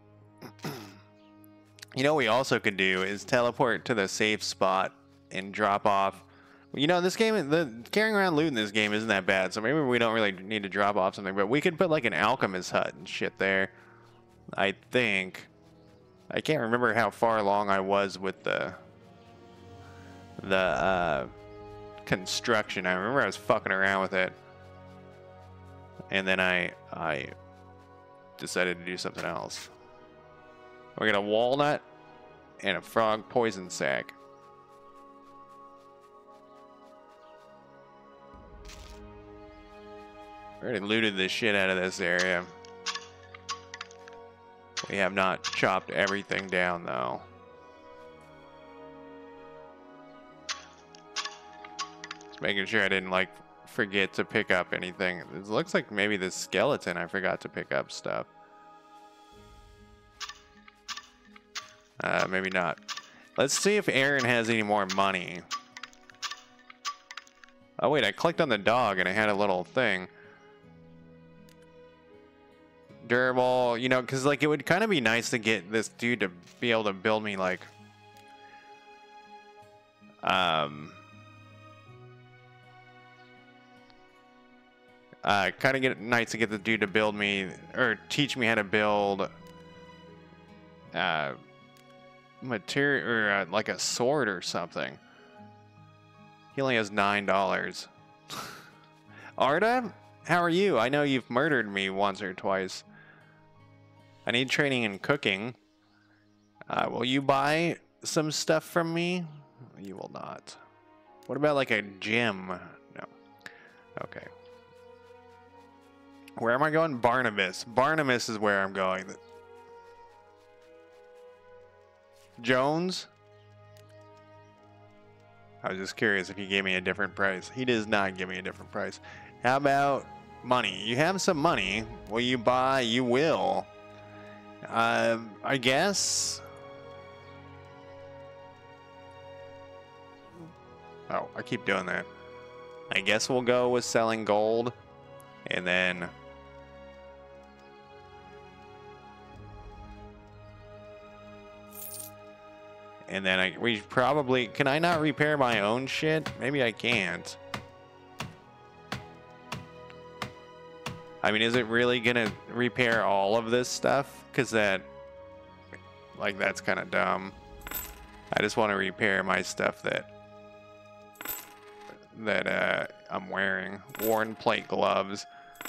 You know what we also could do is teleport to the safe spot and drop off. You know, this game, carrying around loot in this game isn't that bad, so maybe we don't really need to drop off something, but we could put like an alchemist hut and shit there. I think. I can't remember how far along I was with the construction. I remember I was fucking around with it. And then I decided to do something else. We got a walnut and a frog poison sack. We already looted the shit out of this area. We have not chopped everything down, though. Just making sure I didn't, like, forget to pick up anything. It looks like maybe the skeleton I forgot to pick up stuff. Maybe not. Let's see if Aaron has any more money. Oh, wait, I clicked on the dog and it had a little thing. Durable, you know, because like it would kind of be nice to get this dude to be able to build me like kind of get nice to get the dude to build me or teach me how to build material or like a sword or something. He only has $9. Arda, how are you? I know you've murdered me once or twice. I need training in cooking. Will you buy some stuff from me? You will not. What about like a gym? No. Okay. Where am I going? Barnabas. Barnabas is where I'm going. Jones? I was just curious if he gave me a different price. He does not give me a different price. How about money? You have some money. Will you buy? You will. I guess. Oh, I keep doing that. I guess we'll go with selling gold. And then we probably, can I not repair my own shit? Maybe I can't. I mean, is it really gonna repair all of this stuff? Because that, like, that's kind of dumb. I just want to repair my stuff that I'm wearing. Worn plate gloves.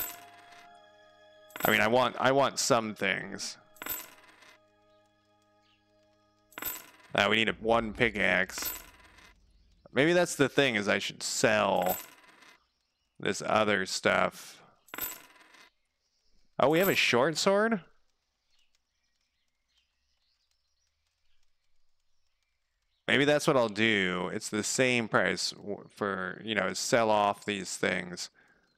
I mean, I want some things. We need one pickaxe. Maybe that's the thing, is I should sell this other stuff. Oh, we have a short sword? Maybe that's what I'll do. It's the same price for, you know, sell off these things.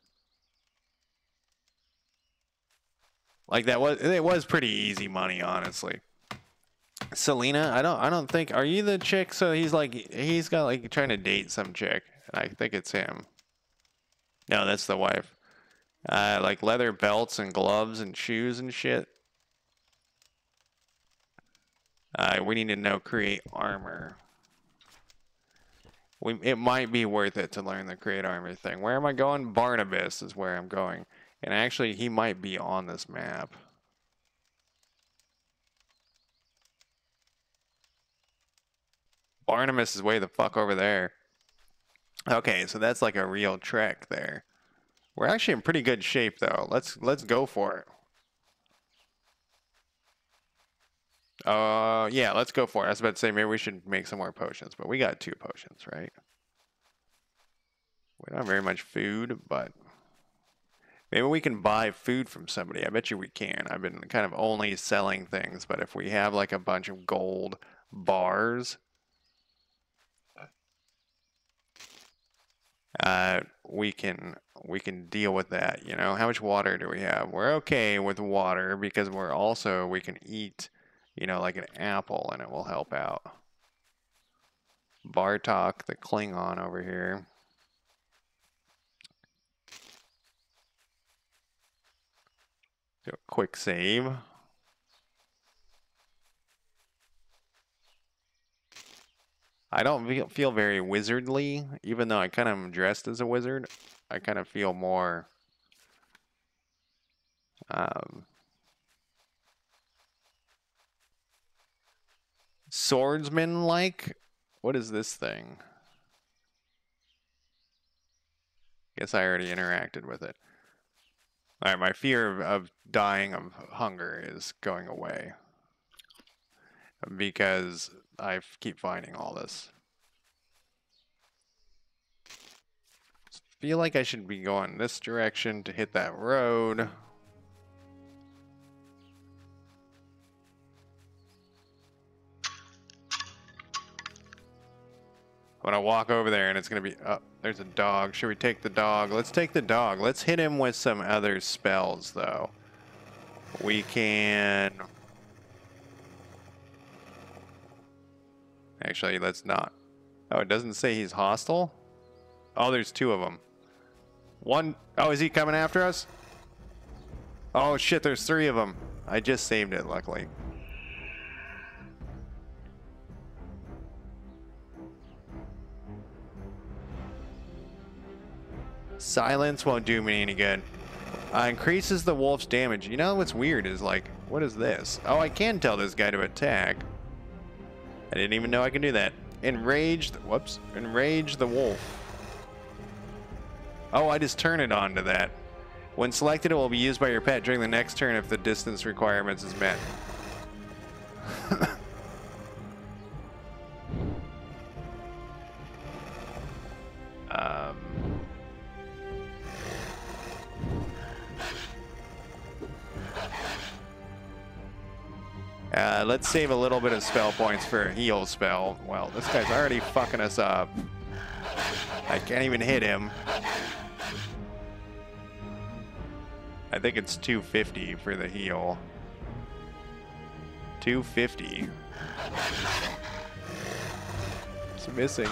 Like it was pretty easy money, honestly. Selena, I don't think, are you the chick? So he's got like trying to date some chick. And I think it's him. No, that's the wife. Like leather belts and gloves and shoes and shit. We need to know create armor. It might be worth it to learn the create armor thing. Where am I going? Barnabas is where I'm going. And actually, he might be on this map. Barnabas is way the fuck over there. Okay, so that's like a real trek there. We're actually in pretty good shape though. Let's go for it. Yeah, let's go for it. I was about to say maybe we should make some more potions, but we got 2 potions, right? We don't have very much food, but maybe we can buy food from somebody. I bet you we can. I've been kind of only selling things, but if we have like a bunch of gold bars. we can deal with that. You know, how much water do we have? We're okay with water because we can eat, you know, like an apple, and it will help out. Bartok, the Klingon over here. Do a quick save. I don't feel very wizardly, even though I kind of am dressed as a wizard. I kind of feel more swordsman-like. What is this thing? Guess I already interacted with it. All right, my fear of dying of hunger is going away because I keep finding all this. Feel like I should be going this direction to hit that road. I'm gonna walk over there and it's gonna be, oh, there's a dog. Should we take the dog? Let's take the dog. Let's hit him with some other spells though. We can, actually, let's not. Oh, it doesn't say he's hostile? Oh, there's two of them. One, oh, is he coming after us? Oh shit, there's three of them. I just saved it, luckily. Silence won't do me any good. Increases the wolf's damage. You know what's weird is like, what is this? Oh, I can tell this guy to attack. I didn't even know I could do that. Enrage, whoops, enrage the wolf. Oh, I just turn it on to that. When selected, it will be used by your pet during the next turn if the distance requirements is met. Let's save a little bit of spell points for a heal spell. Well, this guy's already fucking us up. I can't even hit him. I think it's 250 for the heal. 250. It's missing.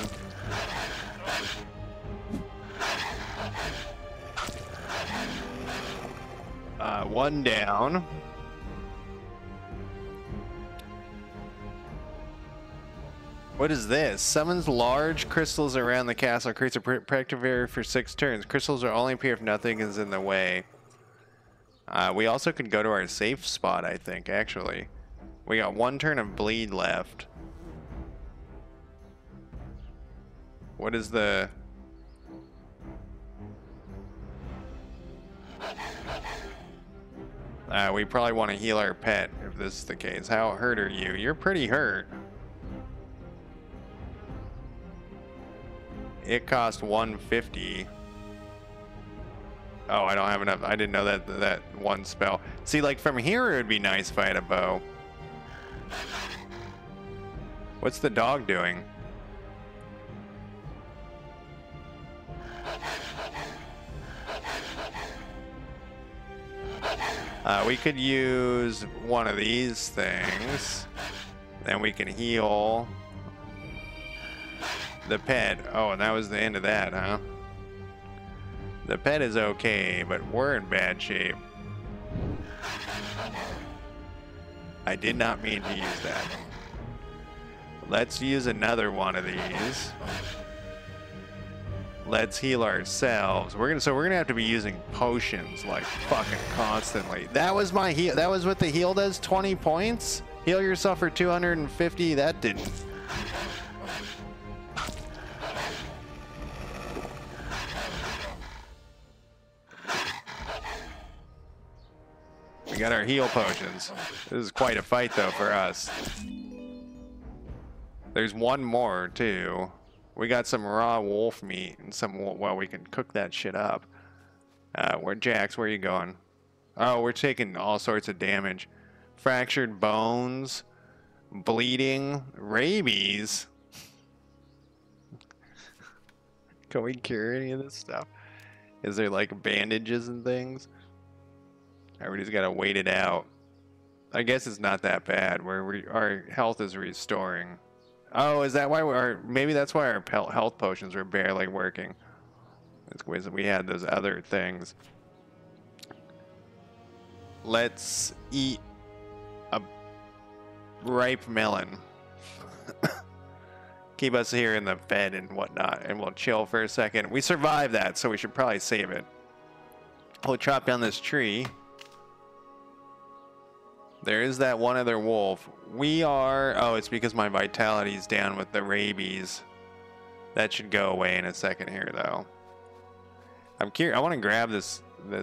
One down. What is this? Summons large crystals around the castle. Creates a protective area for 6 turns. Crystals will only appear if nothing is in the way. We also could go to our safe spot, I think, actually. We got 1 turn of bleed left. What is the... we probably want to heal our pet if this is the case. How hurt are you? You're pretty hurt. It cost 150. Oh, I don't have enough. I didn't know that one spell. See, like from here, it would be nice if I had a bow. What's the dog doing? We could use one of these things. Then we can heal the pet. Oh, and that was the end of that, huh? The pet is okay, but we're in bad shape. I did not mean to use that. Let's use another one of these. Let's heal ourselves. So we're gonna have to be using potions like fucking constantly. That was my heal. That was what the heal does. 20 points. Heal yourself for 250. That didn't. We got our heal potions. This is quite a fight though for us. There's one more too. We got some raw wolf meat and some, well, we can cook that shit up. Jax, where are you going? Oh, we're taking all sorts of damage. Fractured bones, bleeding, rabies. Can we cure any of this stuff? Is there like bandages and things? Everybody's got to wait it out. I guess it's not that bad. Our health is restoring. Oh, is that why maybe that's why our health potions were barely working. It's because we had those other things. Let's eat a ripe melon. Keep us here in the fed and whatnot, and we'll chill for a second. We survived that, so we should probably save it. We'll chop down this tree. There is that one other wolf. We are... Oh, it's because my vitality's down with the rabies. That should go away in a second here, though. I'm curious. I want to grab this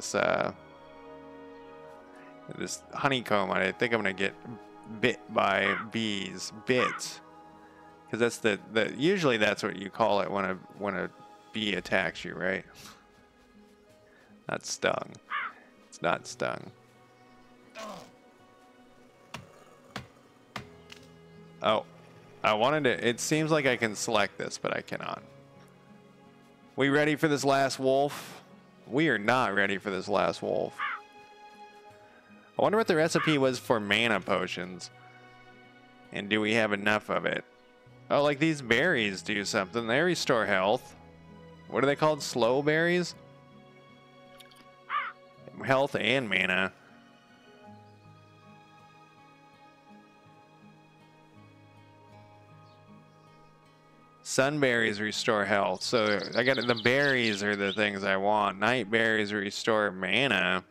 honeycomb. I think I'm going to get bit by bees. Bits. Because that's the usually that's what you call it when a bee attacks you, right? Not stung. It's not stung. Oh, I wanted to... It seems like I can select this, but I cannot. We ready for this last wolf? We are not ready for this last wolf. I wonder what the recipe was for mana potions. And do we have enough of it? Oh, like these berries do something. They restore health. What are they called? Slow berries? Health and mana. Sunberries restore health. So I got the berries are the things I want. Night berries restore mana.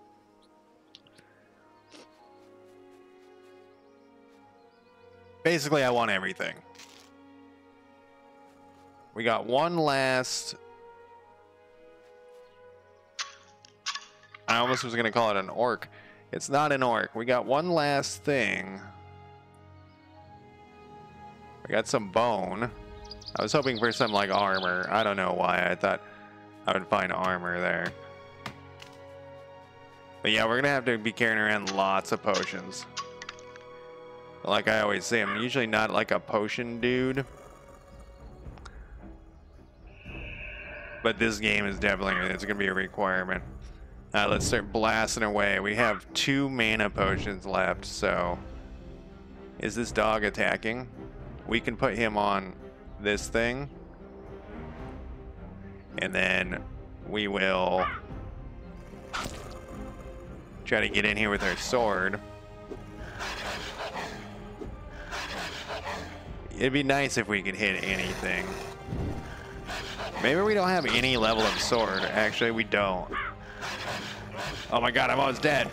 Basically, I want everything. We got one last... I almost was going to call it an orc. It's not an orc. We got one last thing. We got some bone. I was hoping for some, like, armor. I don't know why. I thought I would find armor there. But yeah, we're going to have to be carrying around lots of potions. Like I always say, I'm usually not like a potion dude. But this game is definitely, it's going to be a requirement. Let's start blasting away. We have 2 mana potions left, so... Is this dog attacking? We can put him on this thing. And then we will try to get in here with our sword. It'd be nice if we could hit anything. Maybe we don't have any level of sword. Actually, we don't. Oh my god, I'm almost dead.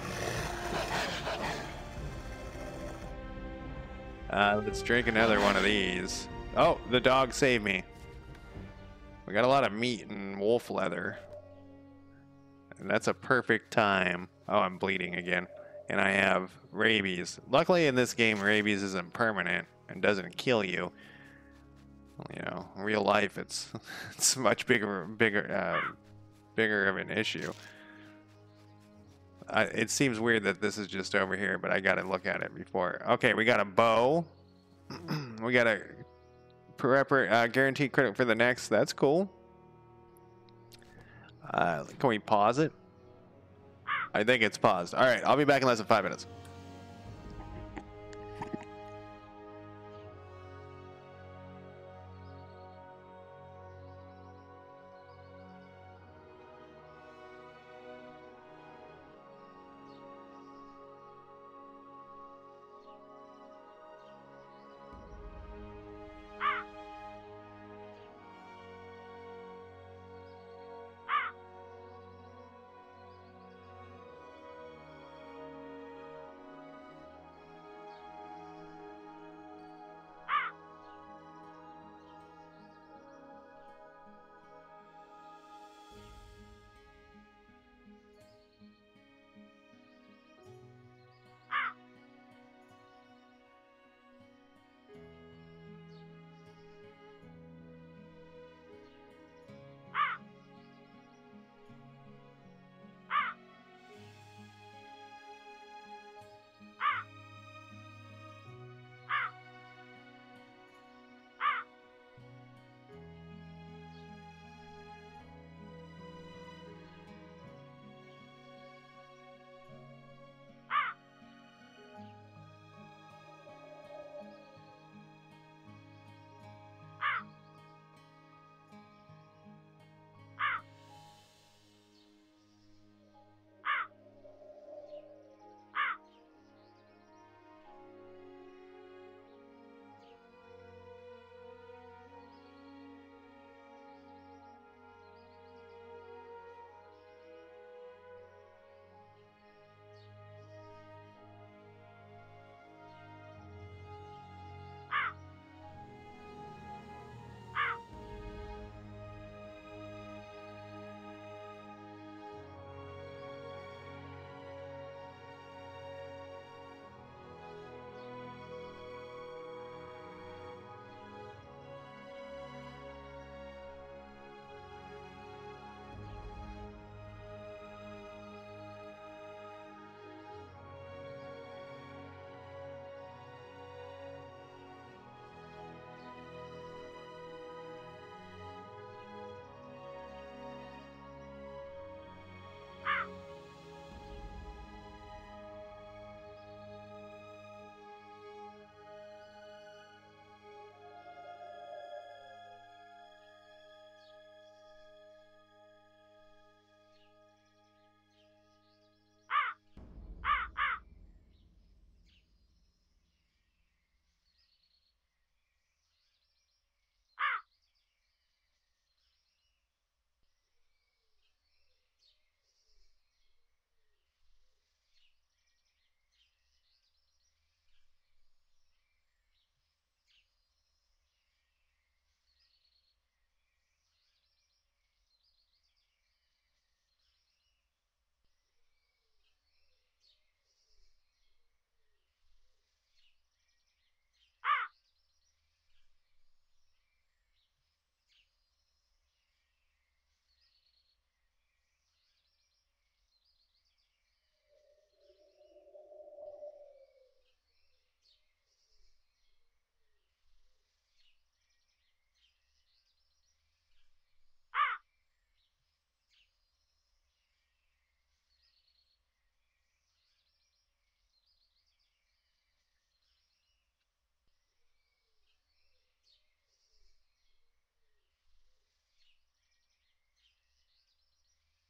Let's drink another one of these. Oh, the dog saved me. We got a lot of meat and wolf leather. And that's a perfect time. Oh, I'm bleeding again. And I have rabies. Luckily in this game, rabies isn't permanent and doesn't kill you. You know, in real life, it's much bigger of an issue. It seems weird that this is just over here, but I got to look at it before. Okay, we got a bow. We got a guaranteed credit for the next. That's cool. Can we pause it? I think it's paused. All right, I'll be back in less than 5 minutes.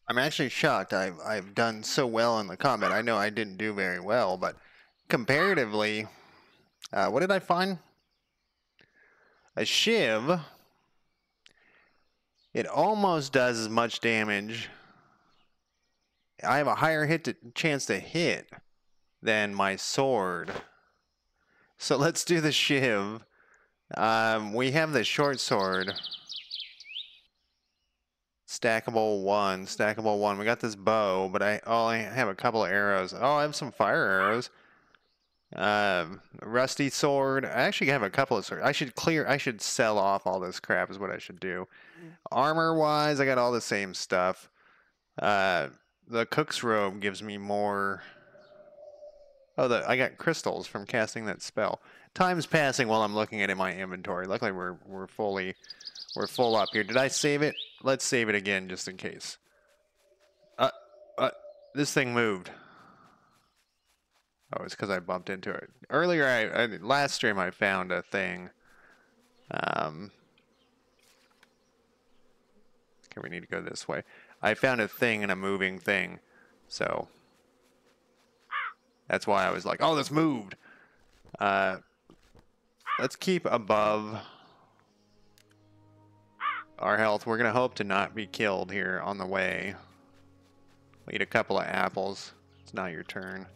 I'm actually shocked. I've done so well in the combat. I know I didn't do very well, but comparatively, what did I find? A shiv. It almost does as much damage. I have a higher chance to hit than my sword. So let's do the shiv. We have the short sword. Stackable one, stackable one. We got this bow, but I only have a couple of arrows. Oh, I have some fire arrows. Rusty sword. I actually have a couple of swords. I should sell off all this crap is what I should do. Armor wise, I got all the same stuff. The cook's robe gives me more. Oh, I got crystals from casting that spell. Time's passing while I'm looking at it in my inventory. Luckily, we're full up here. Did I save it? Let's save it again just in case. This thing moved. Oh, it's because I bumped into it. Earlier, last stream I found a thing. Okay, we need to go this way. I found a thing in a moving thing. So, that's why I was like, oh, this moved. Let's keep above our health. We're going to hope to not be killed here on the way. We'll eat a couple of apples. It's not your turn.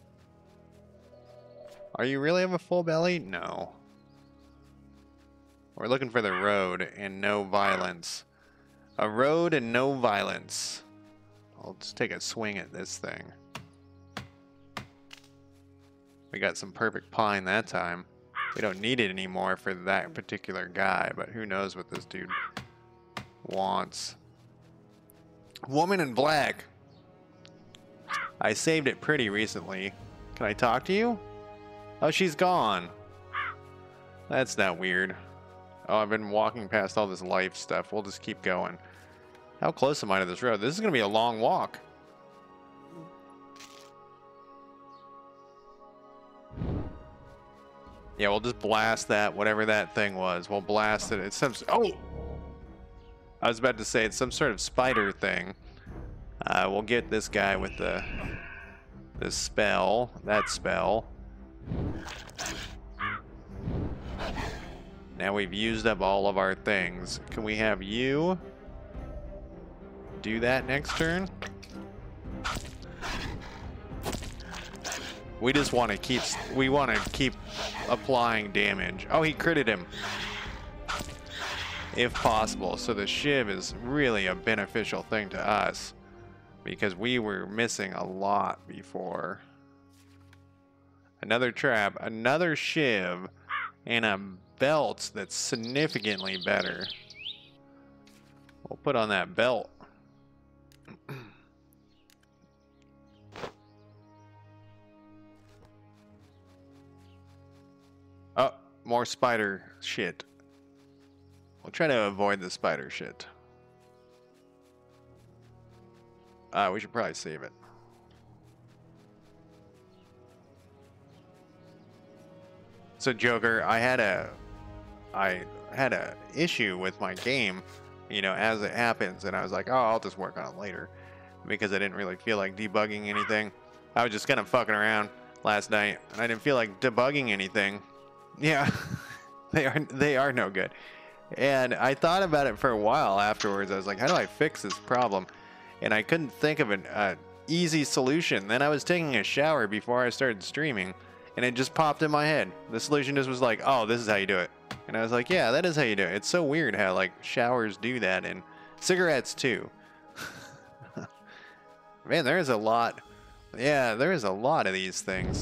Are you really have a full belly? No. We're looking for the road and no violence. A road and no violence. I'll just take a swing at this thing. We got some perfect pine that time. We don't need it anymore for that particular guy, but who knows what this dude wants. Woman in black. I saved it pretty recently. Can I talk to you? Oh, she's gone. That's not weird. Oh, I've been walking past all this life stuff. We'll just keep going. How close am I to this road? This is going to be a long walk. Yeah, we'll just blast that, whatever that thing was. We'll blast it. It's some... Oh! I was about to say it's some sort of spider thing. We'll get this guy with the spell. That spell. Now we've used up all of our things. Can we have you do that next turn? We just want to keep... We want to keep applying damage. Oh, he critted him. If possible. So the shiv is really a beneficial thing to us. Because we were missing a lot before. Another trap. Another shiv. And a belt that's significantly better. We'll put on that belt. Oh, more spider shit. We'll try to avoid the spider shit. We should probably save it. So Joker, I had a issue with my game, you know, as it happens, and I was like, oh, I'll just work on it later, because I didn't really feel like debugging anything. I was just kind of fucking around last night, and I didn't feel like debugging anything. Yeah, they are no good. And I thought about it for a while afterwards. I was like, how do I fix this problem? And I couldn't think of an easy solution. Then I was taking a shower before I started streaming, and it just popped in my head. The solution just was like, oh, this is how you do it. And I was like, yeah, that is how you do it. It's so weird how, like, showers do that, and cigarettes, too. Man, there is a lot. Yeah, there is a lot of these things.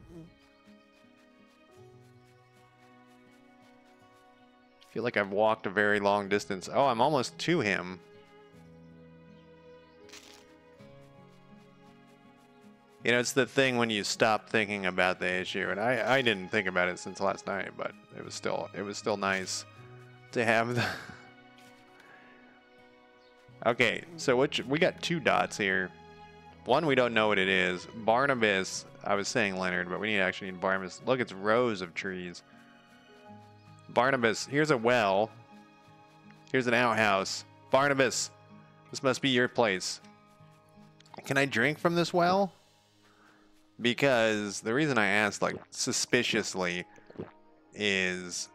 I feel like I've walked a very long distance. Oh, I'm almost to him. You know, it's the thing when you stop thinking about the issue, and I didn't think about it since last night, but it was still nice to have the... Okay, so we got 2 dots here. One, we don't know what it is. Barnabas, I was saying Leonard, but we actually need Barnabas. Look, it's rows of trees. Barnabas, here's a well. Here's an outhouse. Barnabas, this must be your place. Can I drink from this well? Because the reason I asked, like, suspiciously is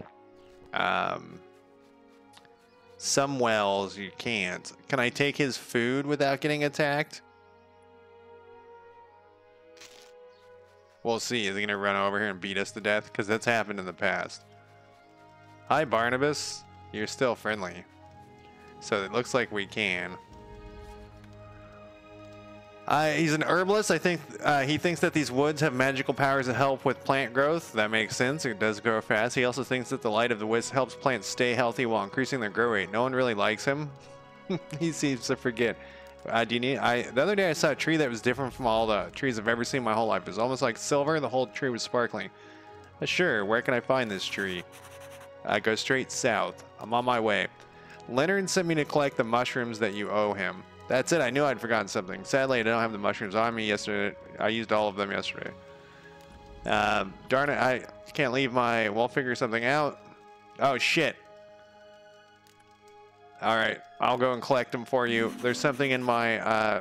some wells you can't. Can I take his food without getting attacked? We'll see. Is he going to run over here and beat us to death? Because that's happened in the past. Hi, Barnabas. You're still friendly. So it looks like we can. He's an herbalist. I think he thinks that these woods have magical powers that help with plant growth. That makes sense. It does grow fast. He also thinks that the light of the woods helps plants stay healthy while increasing their grow rate. No one really likes him. He seems to forget. Do you need? The other day I saw a tree that was different from all the trees I've ever seen in my whole life. It was almost like silver. The whole tree was sparkling. Sure. Where can I find this tree? Go straight south. I'm on my way. Leonard sent me to collect the mushrooms that you owe him. That's it. I knew I'd forgotten something. Sadly, I don't have the mushrooms on me yesterday. I used all of them yesterday. Darn it. I can't leave my... We'll figure something out. Oh, shit. All right. I'll go and collect them for you. There's something in my...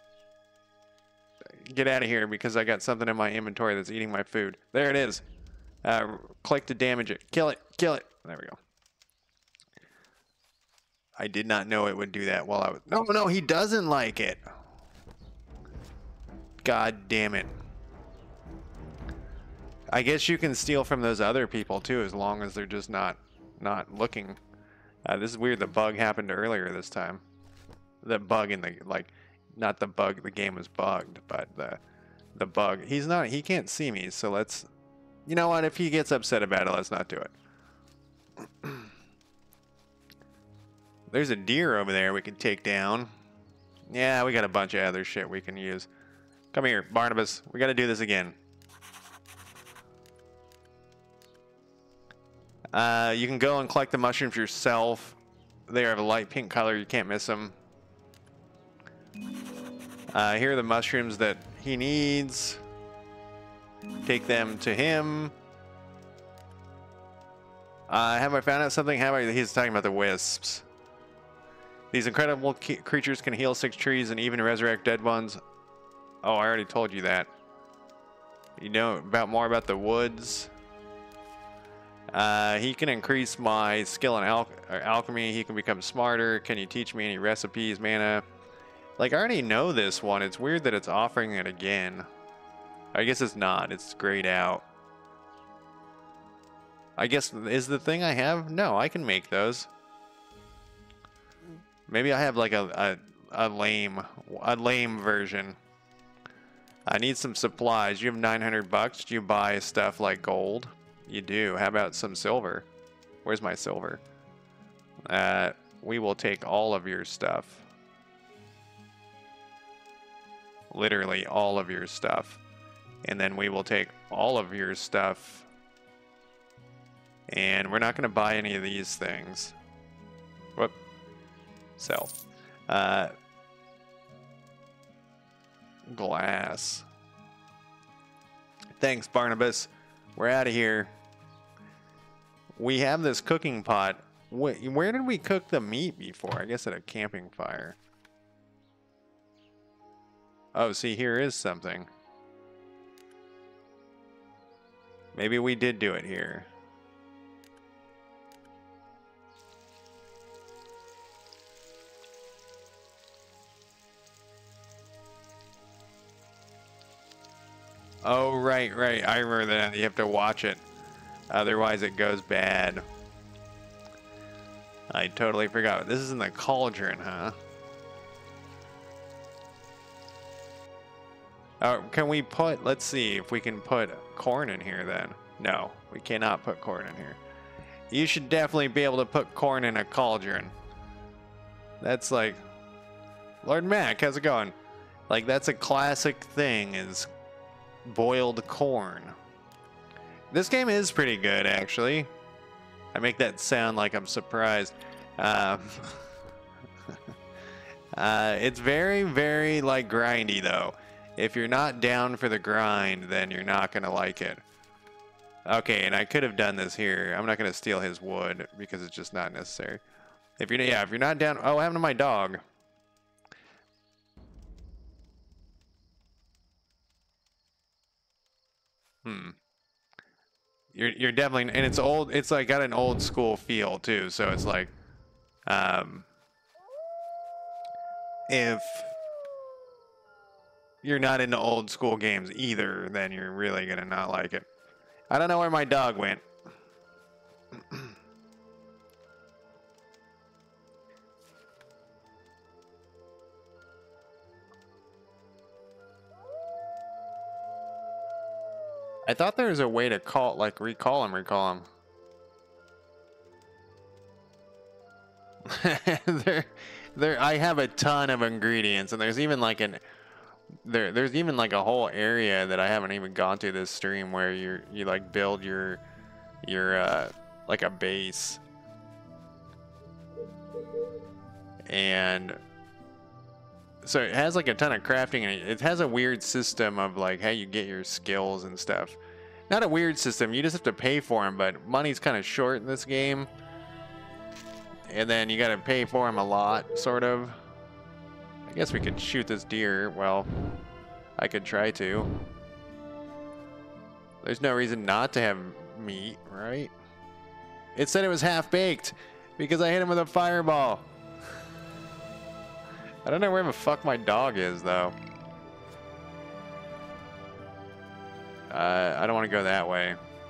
Get out of here because I got something in my inventory that's eating my food. There it is. Click to damage it. Kill it. Kill it. There we go. I did not know it would do that while I was... No, no, he doesn't like it. God damn it. I guess you can steal from those other people too, as long as they're just not looking. This is weird. The bug happened earlier this time. The bug in the... Like, not the bug. The game was bugged, but the bug. He's not... He can't see me, so let's... You know what? If he gets upset about it, let's not do it. There's a deer over there we can take down. Yeah, we got a bunch of other shit we can use. Come here, Barnabas. We got to do this again. You can go and collect the mushrooms yourself. They are of a light pink color. You can't miss them. Here are the mushrooms that he needs. Take them to him. Have I found out something? He's talking about the wisps. These incredible creatures can heal 6 trees and even resurrect dead ones. Oh, I already told you that. You know more about the woods. He can increase my skill in alchemy. He can become smarter. Can you teach me any recipes, mana? Like, I already know this one. It's weird that it's offering it again. I guess it's not. It's grayed out. I guess, is the thing I have? No, I can make those. Maybe I have like a lame version. I need some supplies. You have 900 bucks. Do you buy stuff like gold? You do. How about some silver? Where's my silver? We will take all of your stuff. Literally all of your stuff. And then we will take all of your stuff. And we're not going to buy any of these things. Whoop. Sell. Glass. Thanks, Barnabas. We're out of here. We have this cooking pot. Where did we cook the meat before? I guess at a camping fire. Oh, see, here is something. Maybe we did do it here. Oh, right. I remember that. You have to watch it. Otherwise, it goes bad. I totally forgot. This is in the cauldron, huh? Can we put... Let's see if we can put corn in here, then. No, we cannot put corn in here. You should definitely be able to put corn in a cauldron. That's like... Lord Mac, how's it going? Like, that's a classic thing, is... boiled corn. This game is pretty good, actually. I make that sound like I'm surprised. It's very, very, like, grindy, though. If you're not down for the grind, then you're not going to like it. Okay, and I could have done this here. I'm not going to steal his wood, because it's just not necessary. If you're not down... Oh, what happened to my dog? Hmm. You're definitely, and it's old. It's like got an old school feel too. So it's like, um, if you're not into old school games either, then you're really gonna not like it. I don't know where my dog went. I thought there was a way to call, like recall him. There. I have a ton of ingredients, and there's even like there's even like a whole area that I haven't even gone to this stream where you like build your like a base, and so it has like a ton of crafting, and it has a weird system of like how you get your skills and stuff. Not a weird system, you just have to pay for them, but money's kind of short in this game. And then you gotta pay for them a lot, sort of. I guess we could shoot this deer. Well, I could try to. There's no reason not to have meat, right? It said it was half-baked because I hit him with a fireball. I don't know where the fuck my dog is, though. I don't want to go that way.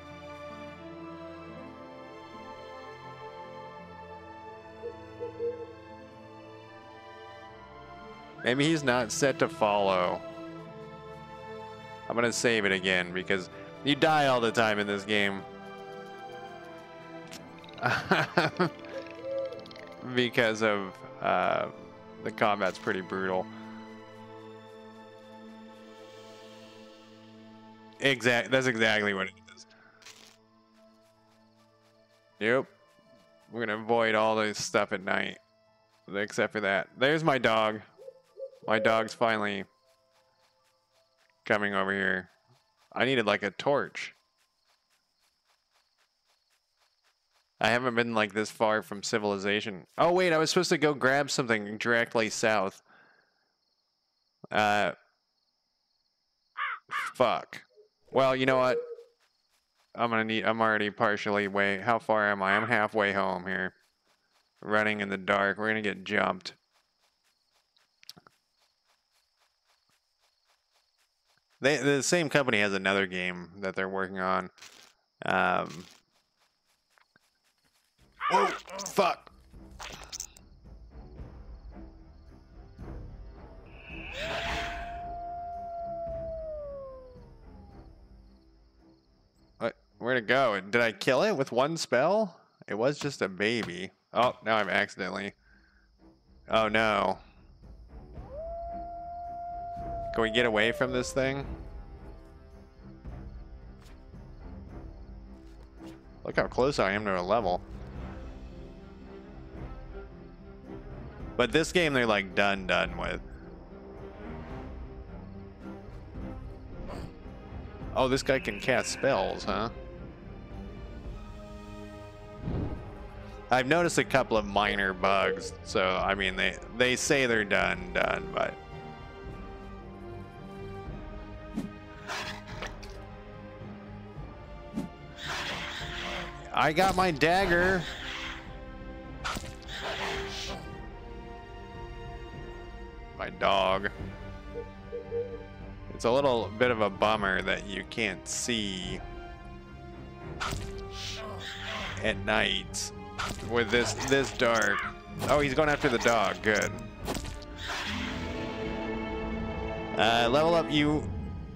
Maybe he's not set to follow. I'm gonna save it again because you die all the time in this game. Because of the combat's pretty brutal. That's exactly what it is. Yep. We're gonna avoid all this stuff at night. Except for that. There's my dog. My dog's finally coming over here. I needed like a torch. I haven't been like this far from civilization. Oh wait, I was supposed to go grab something directly south. Fuck. Well, you know what? I'm already partially way. How far am I? I'm halfway home here. Running in the dark. We're gonna get jumped. The same company has another game that they're working on. Oh, fuck. What? Where'd it go? Did I kill it with one spell? It was just a baby. Oh, now I'm accidentally. Oh no. Can we get away from this thing? Look how close I am to a level. But this game they're like done with. Oh, this guy can cast spells, huh? I've noticed a couple of minor bugs, so I mean they say they're done, but I got my dagger. My dog. It's a little bit of a bummer that you can't see at night with this dark. Oh, he's going after the dog. Good. Level up you.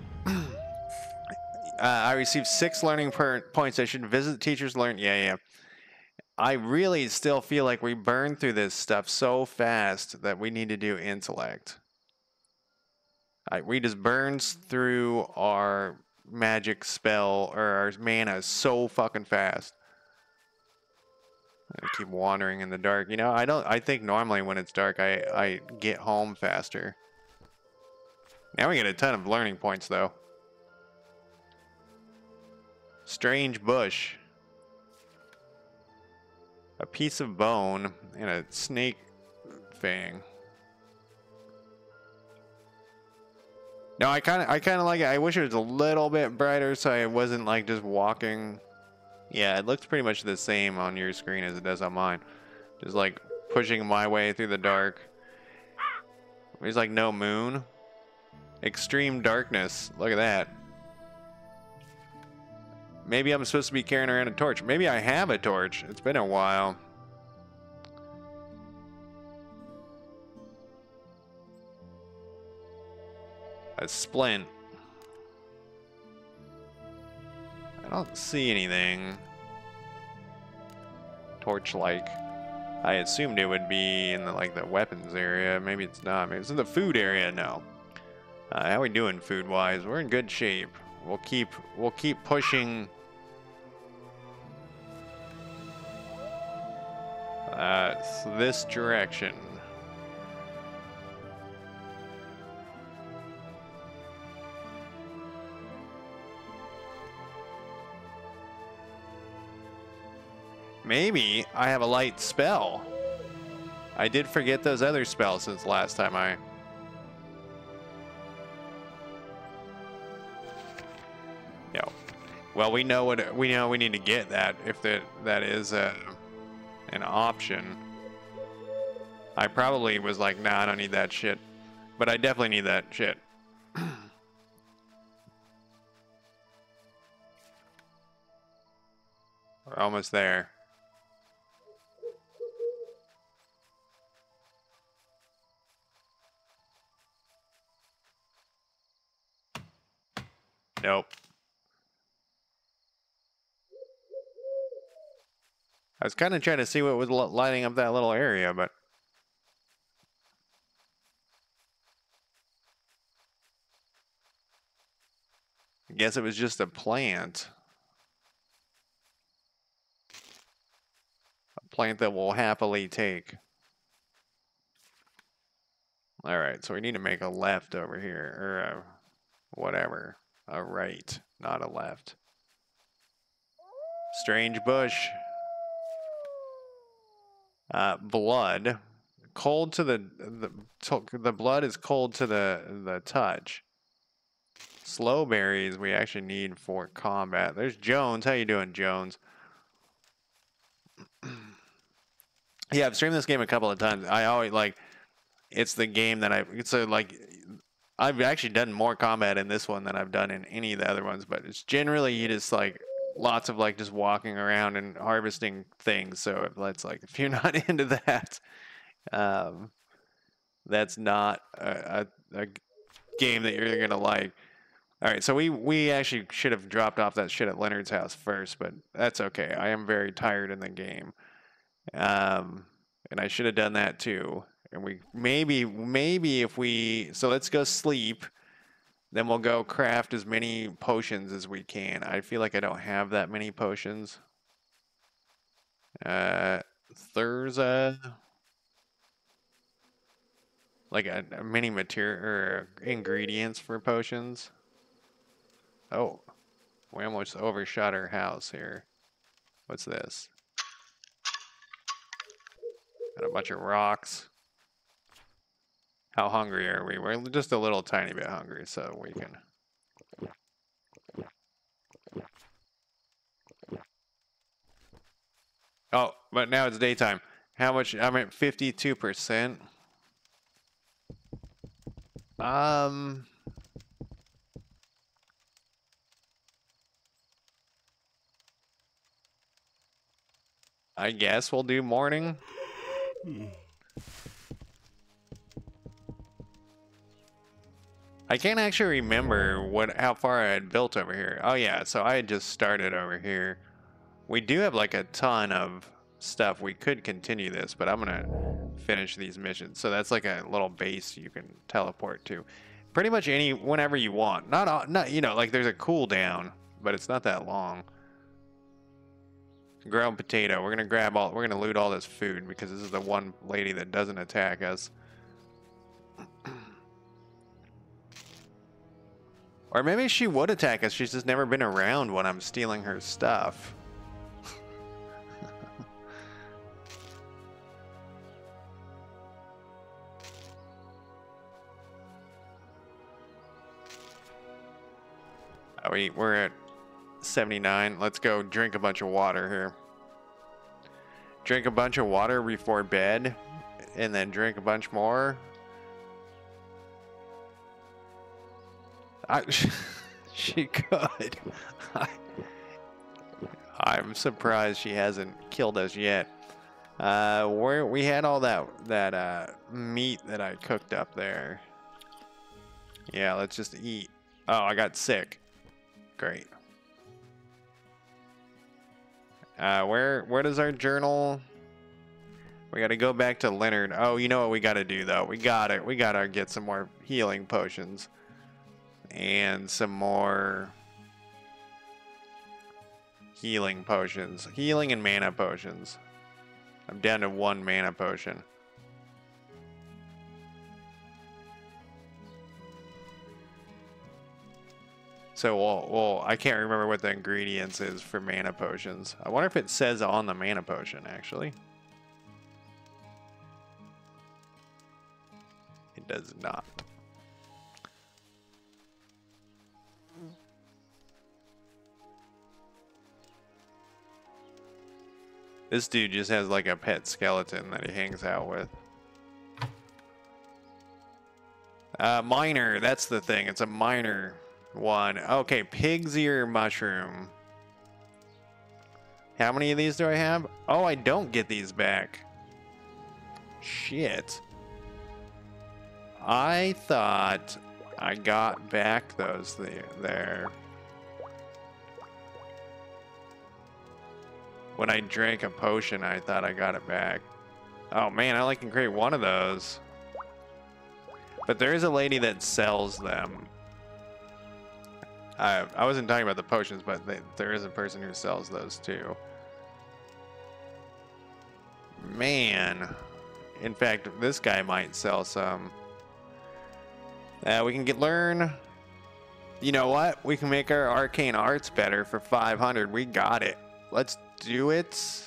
I received 6 learning points. I should visit teachers, learn. Yeah. I really still feel like we burn through this stuff so fast that we need to do intellect. We just burns through our magic spell or our mana so fucking fast. I keep wandering in the dark. You know, I think normally when it's dark I get home faster. Now we get a ton of learning points though. Strange bush. A piece of bone and a snake fang. No, I kind of like it. I wish it was a little bit brighter so I wasn't like just walking. Yeah, it looks pretty much the same on your screen as it does on mine. Just like pushing my way through the dark. There's like no moon. Extreme darkness. Look at that. Maybe I'm supposed to be carrying around a torch. Maybe I have a torch. It's been a while. A splint. I don't see anything torch-like. I assumed it would be in the like the weapons area. Maybe it's not. Maybe it's in the food area. No. How we doing food-wise? We're in good shape. We'll keep pushing. This direction. Maybe I have a light spell. I did forget those other spells since last time I... Yo. Well, we know we need to get that if that is an option. I probably was like, nah, I don't need that shit. But I definitely need that shit. We're almost there. Nope. I was kind of trying to see what was lighting up that little area, but... I guess it was just a plant. A plant that we'll happily take. Alright, so we need to make a left over here, or a whatever. A right, not a left. Strange bush. Blood. Cold to the blood is cold to the touch. Slow berries we actually need for combat. There's Jones. How you doing, Jones? Yeah, I've streamed this game a couple of times. I always like it's the game that I've actually done more combat in this one than I've done in any of the other ones, but it's generally you just like lots of like just walking around and harvesting things. So if you're not into that, that's not a game that you're gonna like. All right, so we actually should have dropped off that shit at Leonard's house first, but that's okay. I am very tired in the game, and I should have done that too. And we maybe if we let's go sleep, then we'll go craft as many potions as we can. I feel like I don't have that many potions. There's like a many material or ingredients for potions. Oh, we almost overshot our house here. What's this? Got a bunch of rocks. How hungry are we? We're just a little tiny bit hungry, so we can... Oh, but now it's daytime. How much? I'm at 52%. I guess we'll do morning. I can't actually remember how far I had built over here. Oh yeah, so I had just started over here. We do have like a ton of stuff. We could continue this, but I'm gonna finish these missions. So that's like a little base you can teleport to. Pretty much whenever you want. Not like there's a cooldown, but it's not that long. Ground potato. We're gonna loot all this food because this is the one lady that doesn't attack us. Or maybe she would attack us. She's just never been around when I'm stealing her stuff. We're at 79. Let's go drink a bunch of water here. Drink a bunch of water before bed, and then drink a bunch more. She could. I'm surprised she hasn't killed us yet. We had all that meat that I cooked up there. Yeah, let's just eat. Oh, I got sick. Great. Where does our journal? We got to go back to Leonard. Oh, you know what we got to do though? We gotta get some more healing potions and some more healing potions, healing and mana potions. I'm down to 1 mana potion. So, well, I can't remember what the ingredients is for mana potions. I wonder if it says on the mana potion, actually. It does not. This dude just has like a pet skeleton that he hangs out with. Miner, that's the thing. It's a miner one. Okay, pig's ear mushroom. How many of these do I have? Oh, I don't get these back. Shit. I thought I got back those there. When I drank a potion, I thought I got it back. Oh man, I only can create 1 of those. But there is a lady that sells them. I wasn't talking about the potions, but there is a person who sells those too. Man. In fact, this guy might sell some. We can learn. You know what? We can make our arcane arts better for 500. We got it. Let's do it.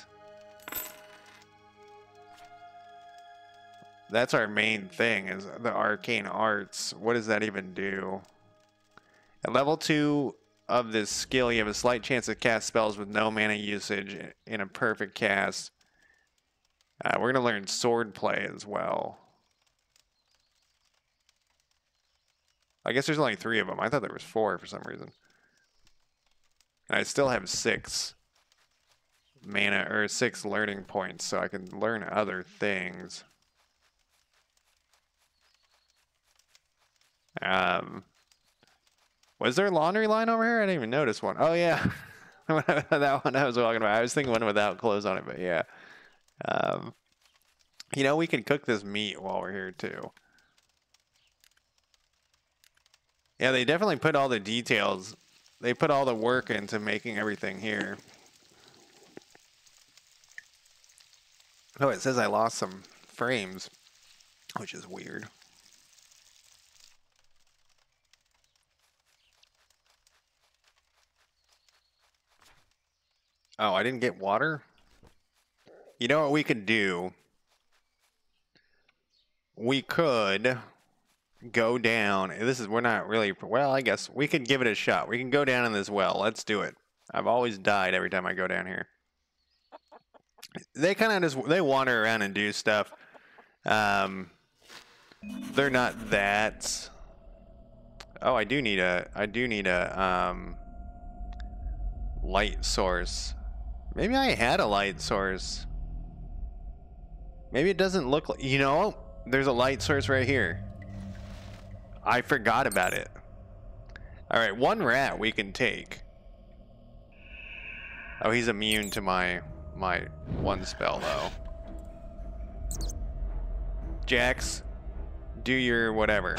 That's our main thing, is the arcane arts. What does that even do? At level 2 of this skill, you have a slight chance to cast spells with no mana usage in a perfect cast. We're going to learn sword play as well. I guess there's only 3 of them. I thought there was 4 for some reason. And I still have 6 mana or 6 learning points, so I can learn other things. Was there a laundry line over here? I didn't even notice one. Oh yeah. That one I was walking about. I was thinking one without clothes on it, but yeah. You know, we can cook this meat while we're here too. Yeah, they definitely put all the details. They put all the work into making everything here. Oh, it says I lost some frames, which is weird. Oh, I didn't get water? You know what we could do? We could go down. We're not really, well, I guess we could give it a shot. We can go down in this well. Let's do it. I've always died every time I go down here. They kind of just, they wander around and do stuff. They're not that. Oh, I do need a light source. Maybe I had a light source. Maybe it doesn't look like, you know, there's a light source right here. I forgot about it. All right, 1 rat we can take. Oh, he's immune to my 1 spell though. Jax, do your whatever.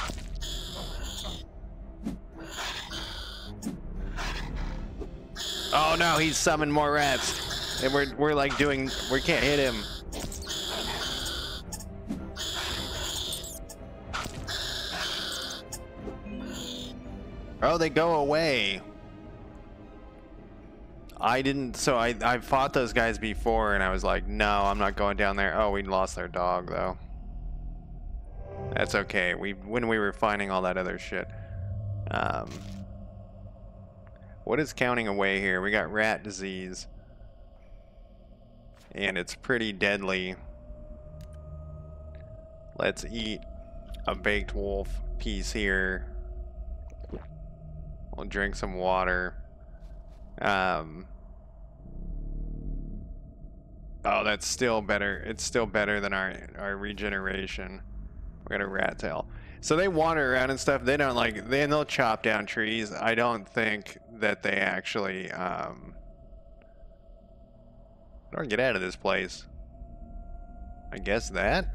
Oh no, he's summoned more rats. And we're like doing, we can't hit him. Oh, they go away. I didn't, so I fought those guys before and I was like, no, I'm not going down there. Oh, we lost our dog though. That's okay. When we were finding all that other shit. What is counting away here? We got rat disease. And it's pretty deadly. Let's eat a baked wolf piece here. We'll drink some water. Oh, that's still better. It's still better than our regeneration. We got a rat tail. So they wander around and stuff. They don't like, they'll chop down trees. I don't think that they actually, how do I get out of this place? I guess that?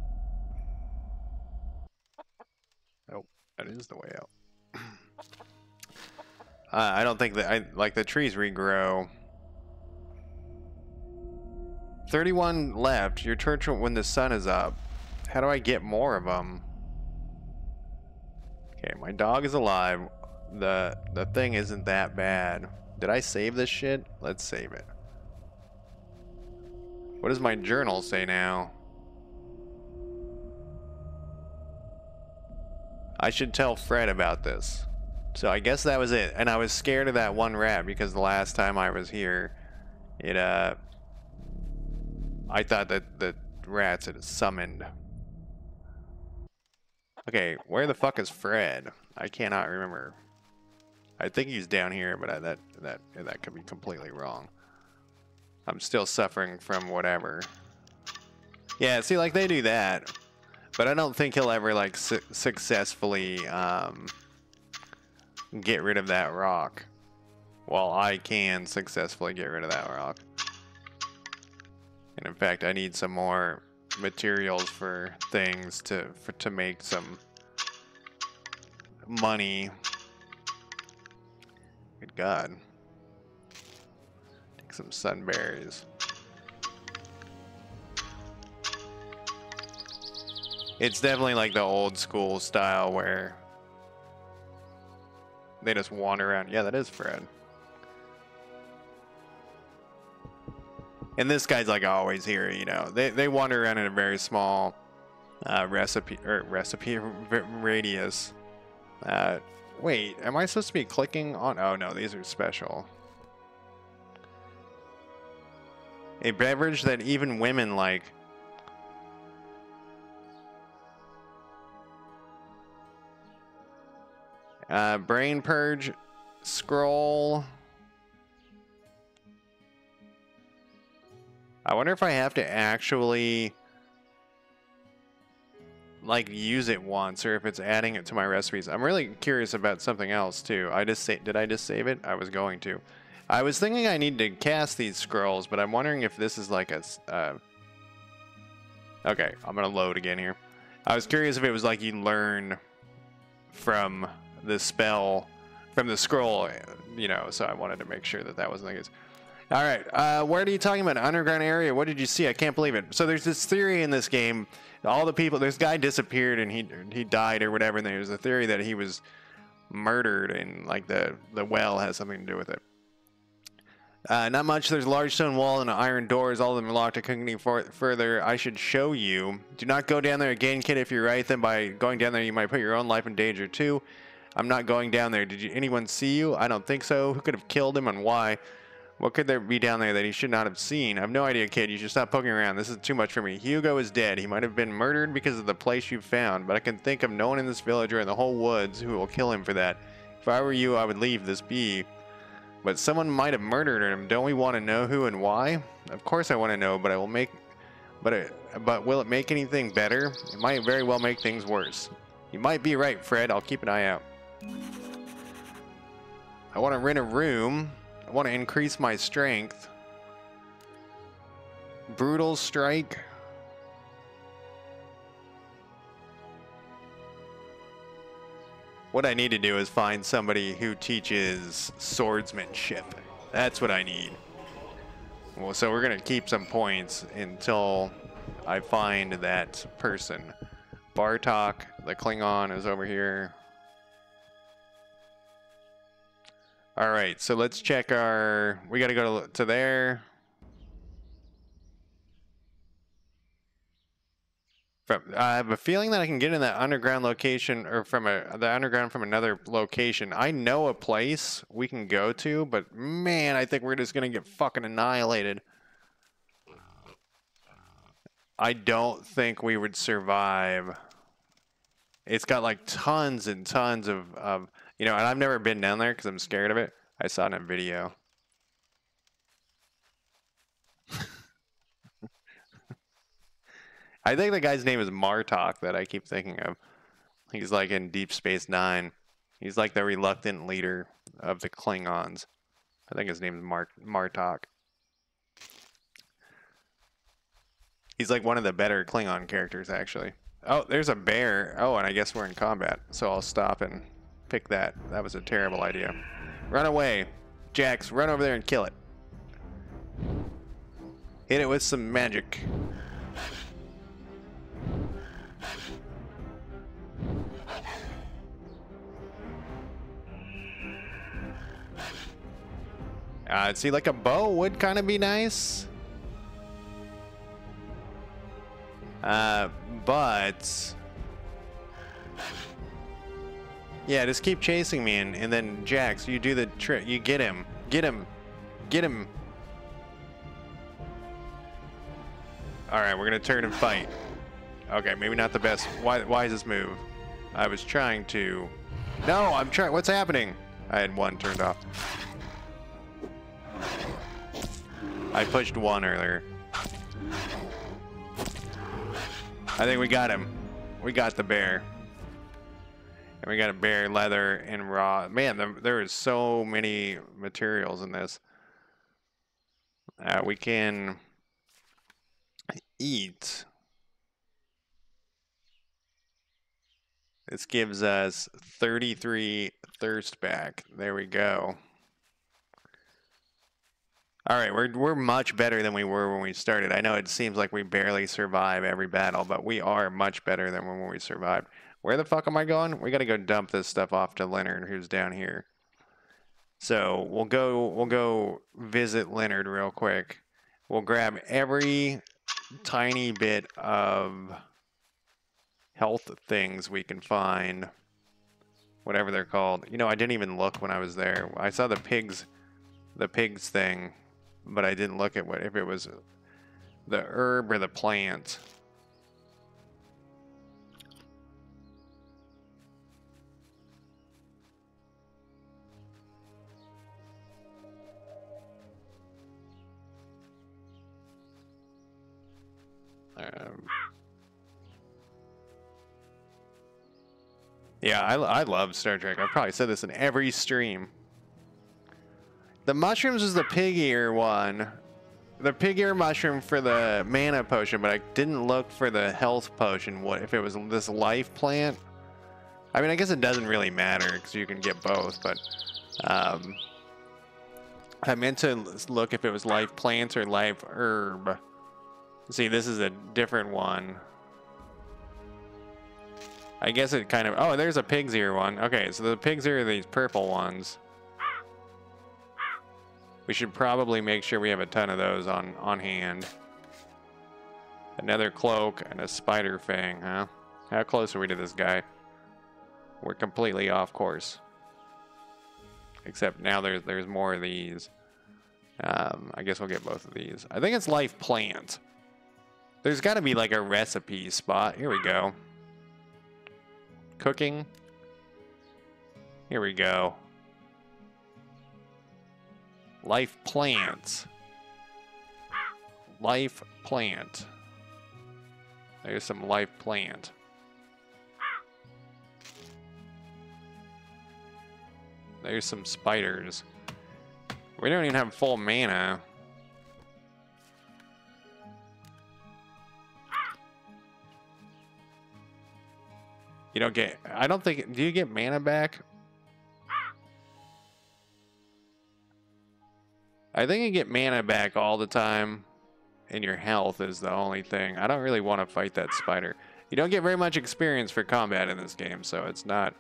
Oh, that is the way out. I don't think that, like the trees regrow. 31 left. Your church when the sun is up. How do I get more of them? Okay, my dog is alive. The thing isn't that bad. Did I save this shit? Let's save it. What does my journal say now? I should tell Fred about this. So I guess that was it. And I was scared of that one rat because the last time I was here, it I thought that the rats had summoned. Okay, where the fuck is Fred? I cannot remember. I think he's down here, but that could be completely wrong. I'm still suffering from whatever. Yeah, see, like they do that, but I don't think he'll ever like successfully get rid of that rock. Well, I can successfully get rid of that rock. And in fact, I need some more materials for things to make some money. Good God. Take some sunberries. It's definitely like the old school style where they just wander around. Yeah, that is Fred. And this guy's like always here, you know. They wander around in a very small recipe radius. Wait, am I supposed to be clicking on? Oh no, these are special. A beverage that even women like. Brain purge scroll. I wonder if I have to actually like use it once or if it's adding it to my recipes. I'm really curious about something else too. Did I just save it? I was going to. I was thinking I need to cast these scrolls, but I'm wondering if this is like a okay, I'm gonna load again here. I was curious if it was like you learn from the spell, from the scroll, you know, so I wanted to make sure that that wasn't the case. All right, what are you talking about? Underground area? What did you see? I can't believe it. So there's this theory in this game. All the people, this guy disappeared and he died or whatever, and there's a theory that he was murdered and like the well has something to do with it. Not much. There's a large stone wall and iron doors. All of them are locked. I couldn't get any further. I should show you. Do not go down there again, kid. If you're right, then by going down there, you might put your own life in danger too. I'm not going down there. Did anyone see you? I don't think so. Who could have killed him and why? What could there be down there that he should not have seen? I have no idea, kid. You should stop poking around. This is too much for me. Hugo is dead. He might have been murdered because of the place you've found, but I can think of no one in this village or in the whole woods who will kill him for that. If I were you, I would leave this be. But someone might have murdered him. Don't we want to know who and why? Of course I want to know, but but will it make anything better? It might very well make things worse. You might be right, Fred. I'll keep an eye out. I want to rent a room. I want to increase my strength. Brutal strike. What I need to do is find somebody who teaches swordsmanship. That's what I need. Well, so we're going to keep some points until I find that person. Bartok, the Klingon, is over here. All right, so let's check our... We got to go to there. I have a feeling that I can get in that underground location, or from the underground from another location. I know a place we can go to, but man, I think we're just gonna get fucking annihilated. I don't think we would survive. It's got like tons and tons of you know, and I've never been down there because I'm scared of it. I saw it in a video. I think the guy's name is Martok that I keep thinking of. He's like in Deep Space Nine. He's like the reluctant leader of the Klingons. I think his name is Martok. He's like one of the better Klingon characters, actually. Oh, there's a bear. Oh, and I guess we're in combat, so I'll stop and pick that. That was a terrible idea. Run away. Jax, run over there and kill it. Hit it with some magic. See, like a bow would kind of be nice. But yeah, just keep chasing me, and then Jax, you do the trick. You get him. Get him. Get him. Alright, we're gonna turn and fight. Okay, maybe not the best. Wisest move. I was trying to... No, I'm trying... What's happening? I had one turned off. I pushed one earlier. I think we got him. We got the bear. And we got a bear, leather, and raw. Man, there is so many materials in this. We can eat. This gives us 33 thirst back. There we go. All right, we're much better than we were when we started. I know it seems like we barely survive every battle, but we are much better than when we survived. Where the fuck am I going? We got to go dump this stuff off to Leonard, who's down here. So we'll go visit Leonard real quick. We'll grab every tiny bit of health things we can find, whatever they're called. You know, I didn't even look when I was there. I saw the pigs thing, but I didn't look at if it was the herb or the plant. Yeah, I love Star Trek. I've probably said this in every stream. The mushrooms is the pig ear one. The pig ear mushroom for the mana potion, but I didn't look for the health potion. What if it was this life plant? I mean, I guess it doesn't really matter because you can get both, but I meant to look if it was life plants or life herb. See, this is a different one. I guess it kind of... Oh, there's a pig's ear one. Okay, so the pig's ear are these purple ones. We should probably make sure we have a ton of those on hand. Another cloak and a spider fang, huh? How close are we to this guy? We're completely off course. Except now there's more of these. I guess we'll get both of these. I think it's life plant. There's got to be like a recipe spot. Here we go. Cooking. Here we go. Life plants. Life plant. There's some life plant. There's some spiders. We don't even have full mana. You don't get... I don't think... Do you get mana back? I think you get mana back all the time. And your health is the only thing. I don't really want to fight that spider. You don't get very much experience for combat in this game, so it's not...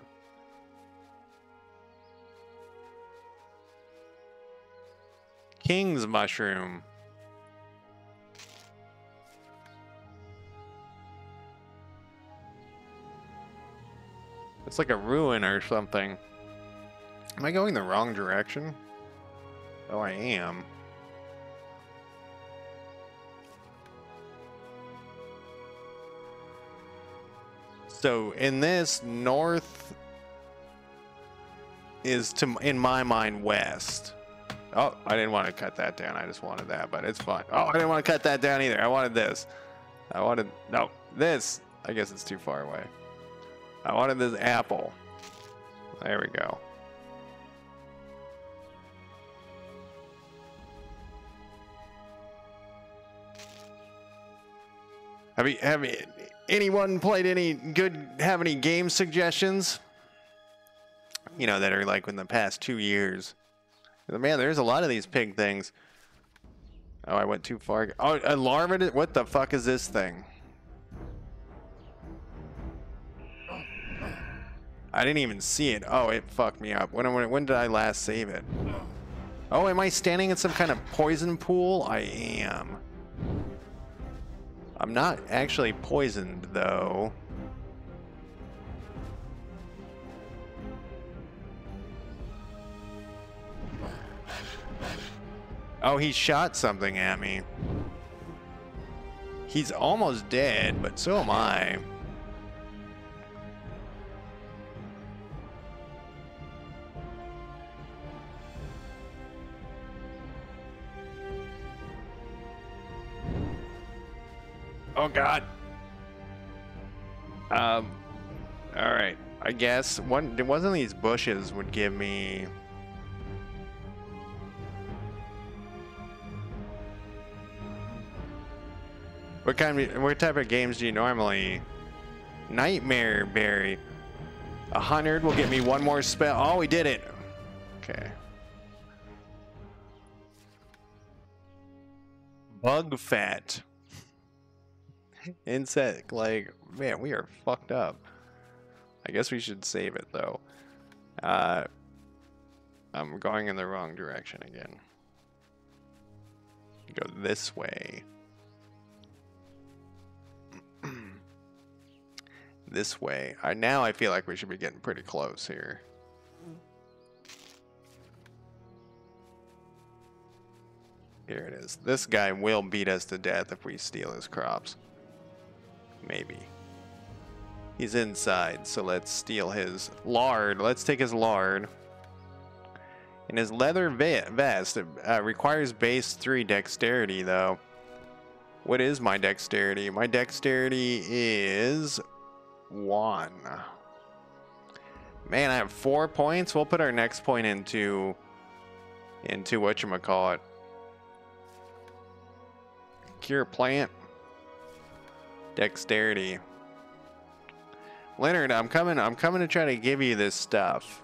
King's mushroom. It's like a ruin or something. Am I going the wrong direction? Oh, I am. So in this, north is, in my mind, west. Oh, I didn't want to cut that down. I just wanted that, but it's fine. Oh, I didn't want to cut that down either. I wanted this. No, this. I guess it's too far away. I wanted this apple. There we go. Have anyone played have any game suggestions? You know, that are like in the past 2 years. Man, there's a lot of these pig things. Oh, I went too far. Oh, a larva? What the fuck is this thing? I didn't even see it. Oh, it fucked me up. When did I last save it? Oh, am I standing in some kind of poison pool? I am. I'm not actually poisoned, though. Oh, he shot something at me. He's almost dead, but so am I. Oh God. All right. I guess one of these bushes would give me. What type of games do you normally? Nightmare Berry. 100 will get me one more spell. Oh, we did it. Okay. Bug fat. Insect, like, man, we are fucked up. I guess we should save it though. I'm going in the wrong direction again. Go this way. This way. Now I feel like we should be getting pretty close here. Here it is. This guy will beat us to death if we steal his crops. Maybe. He's inside, so let's steal his lard. Let's take his lard. And his leather vest requires base 3 dexterity, though. What is my dexterity? My dexterity is 1. Man, I have 4 points. We'll put our next point into whatchamacallit. Cure plant. Dexterity. Leonard, I'm coming to try to give you this stuff.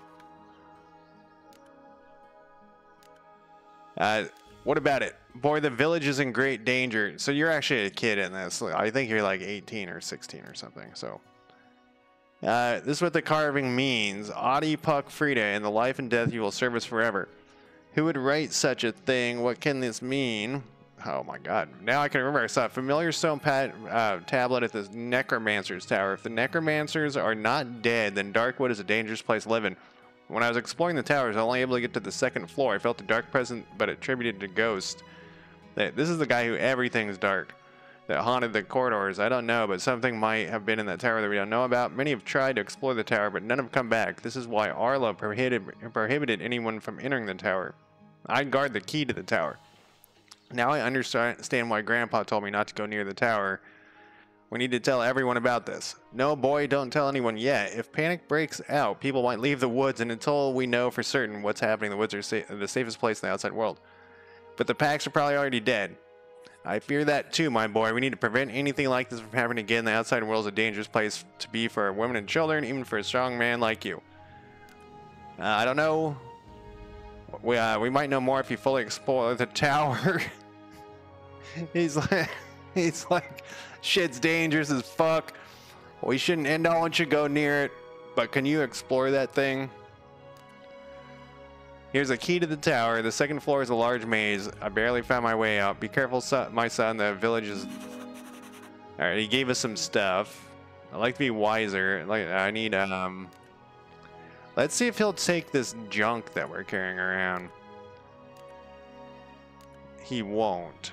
What about it? Boy, the village is in great danger. So you're actually a kid in this. I think you're like 18 or 16 or something. So this is what the carving means. Adi Puck Frida, in the life and death you will serve us forever. Who would write such a thing? What can this mean? Oh my God. Now I can remember. I saw a familiar stone tablet at the Necromancer's Tower. If the Necromancers are not dead, then Darkwood is a dangerous place to live in. When I was exploring the towers, I was only able to get to the 2nd floor. I felt a dark presence, but attributed to ghost. This is the guy who everything's dark, that haunted the corridors. I don't know, but something might have been in that tower that we don't know about. Many have tried to explore the tower, but none have come back. This is why Arla prohibited anyone from entering the tower. I guard the key to the tower. Now I understand why Grandpa told me not to go near the tower. We need to tell everyone about this. No, boy, don't tell anyone yet. If panic breaks out, people might leave the woods, and until we know for certain what's happening, the woods are the safest place in the outside world. But the packs are probably already dead. I fear that too, my boy. We need to prevent anything like this from happening again. The outside world is a dangerous place to be for women and children, even for a strong man like you. I don't know. We might know more if you fully explore the tower. He's like, shit's dangerous as fuck. We shouldn't, and no one should go near it. But can you explore that thing? Here's a key to the tower. The 2nd floor is a large maze. I barely found my way out. Be careful, my son. The village is... Alright, he gave us some stuff. I like to be wiser. Like I need let's see if he'll take this junk that we're carrying around. He won't.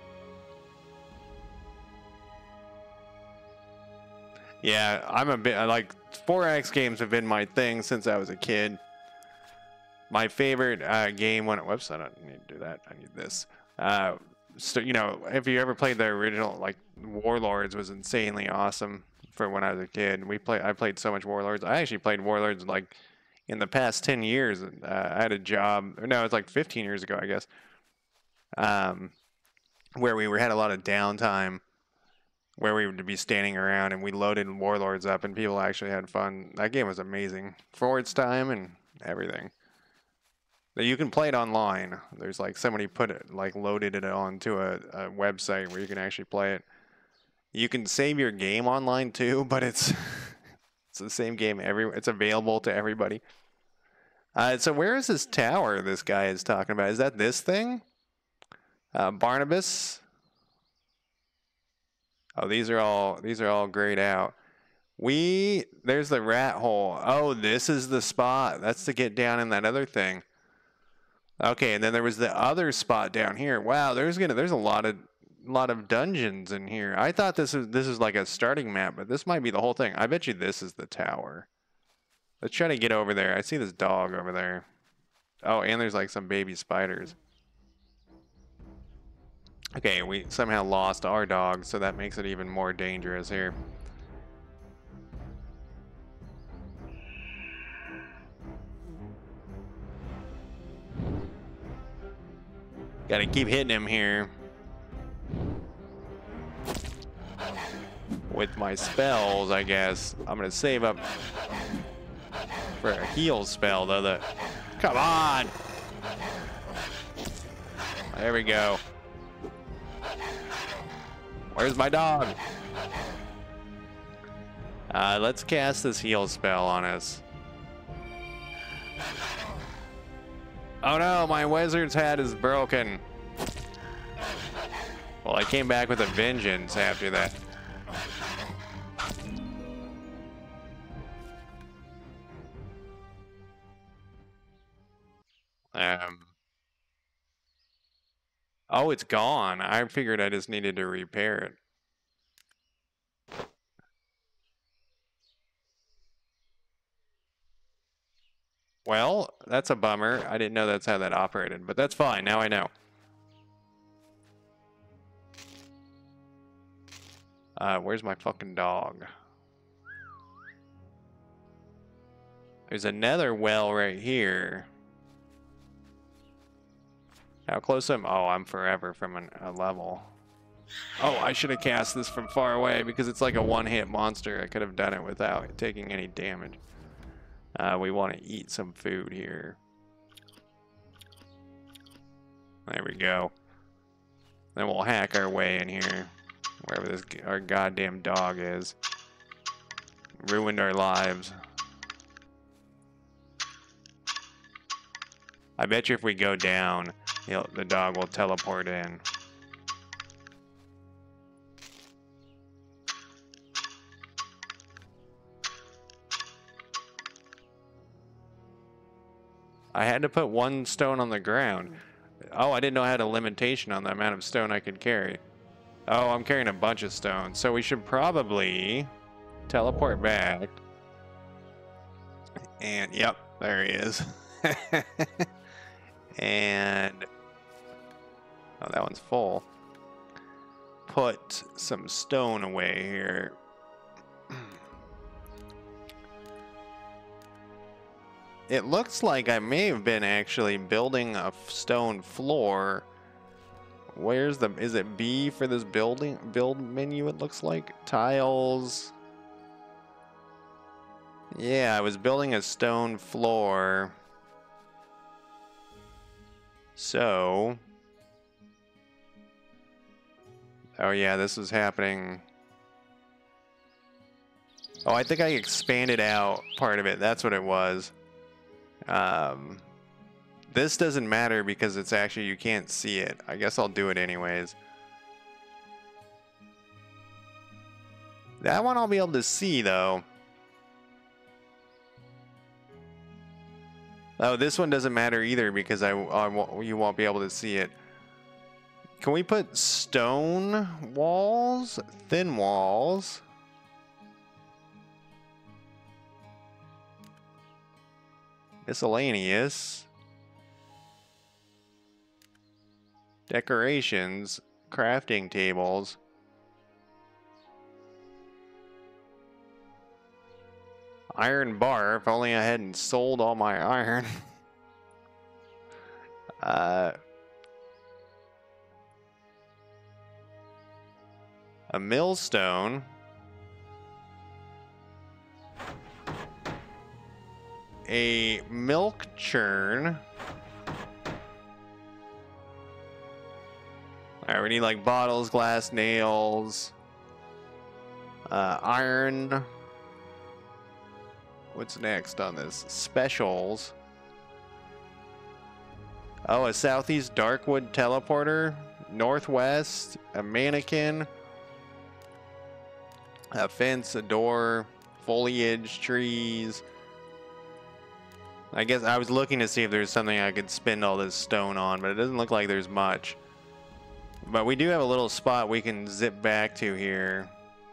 Yeah, I'm a bit like 4X games have been my thing since I was a kid. My favorite game when whoops, I don't need to do that. I need this. So you know, if you ever played the original, like Warlords was insanely awesome for when I was a kid. I played so much Warlords. I actually played Warlords like in the past 10 years. I had a job. No, it's like 15 years ago, I guess. Where we had a lot of downtime, where we would be standing around and we loaded Warlords up and people actually had fun. That game was amazing for its time and everything. You can play it online. There's like somebody put it, like loaded it onto a website where you can actually play it. You can save your game online too, but it's it's the same game it's available to everybody. So where is this tower this guy is talking about? Is that this thing? Barnabas? Oh, these are all grayed out. There's the rat hole. Oh, this is the spot. That's to get down in that other thing. Okay, and then there was the other spot down here. Wow, there's a lot of dungeons in here. I thought this is like a starting map, but this might be the whole thing. I bet you this is the tower. Let's try to get over there. I see this dog over there. Oh, and there's like some baby spiders. Okay, we somehow lost our dog, so that makes it even more dangerous here. Gotta keep hitting him here. With my spells, I guess. I'm gonna save up for a heal spell, though. Come on! There we go. Where's my dog? Let's cast this heal spell on us. Oh no, my wizard's hat is broken. Well, I came back with a vengeance after that. Oh, it's gone. I figured I just needed to repair it. Well, that's a bummer. I didn't know that's how that operated, but that's fine. Now I know. Where's my fucking dog? There's another well right here. How close am I? Oh, I'm forever from a level. Oh, I should have cast this from far away because it's like a one-hit monster. I could have done it without taking any damage. We want to eat some food here. There we go. Then we'll hack our way in here. Wherever our goddamn dog is. Ruined our lives. I bet you if we go down, the dog will teleport in. I had to put one stone on the ground. Oh, I didn't know I had a limitation on the amount of stone I could carry. Oh, I'm carrying a bunch of stones. So we should probably teleport back. And, yep, there he is. And, oh, that one's full. Put some stone away here. It looks like I may have been actually building a stone floor. Where's is it B for this build menu it looks like? Tiles. Yeah, I was building a stone floor. So. Oh yeah, this was happening. Oh, I think I expanded out part of it. That's what it was. This doesn't matter because it's actually, you can't see it. I guess I'll do it anyways. That one I'll be able to see, though. Oh, this one doesn't matter either because you won't be able to see it. Can we put stone walls? Thin walls? Miscellaneous. Decorations. Crafting tables. Iron bar. If only I hadn't sold all my iron. A millstone. A milk churn. Alright, we need like bottles, glass, nails, iron. What's next on this? Specials. Oh, a southeast darkwood teleporter. Northwest, a mannequin. A fence, a door, foliage, trees. I guess I was looking to see if there's something I could spend all this stone on, but it doesn't look like there's much. But we do have a little spot we can zip back to here.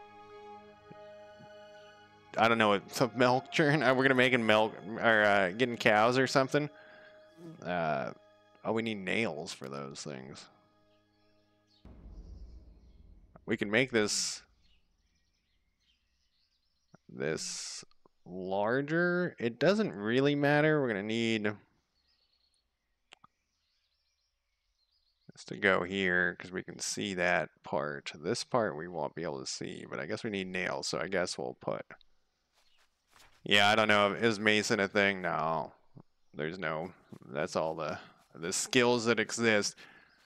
I don't know, it's a milk churn. We're gonna make milk or getting cows or something. Oh, we need nails for those things. We can make this larger. It doesn't really matter. We're gonna need this to go here because we can see that part. This part we won't be able to see, but I guess we need nails, so I guess we'll put. Yeah, I don't know. Is Mason a thing? No, there's no. That's all the skills that exist.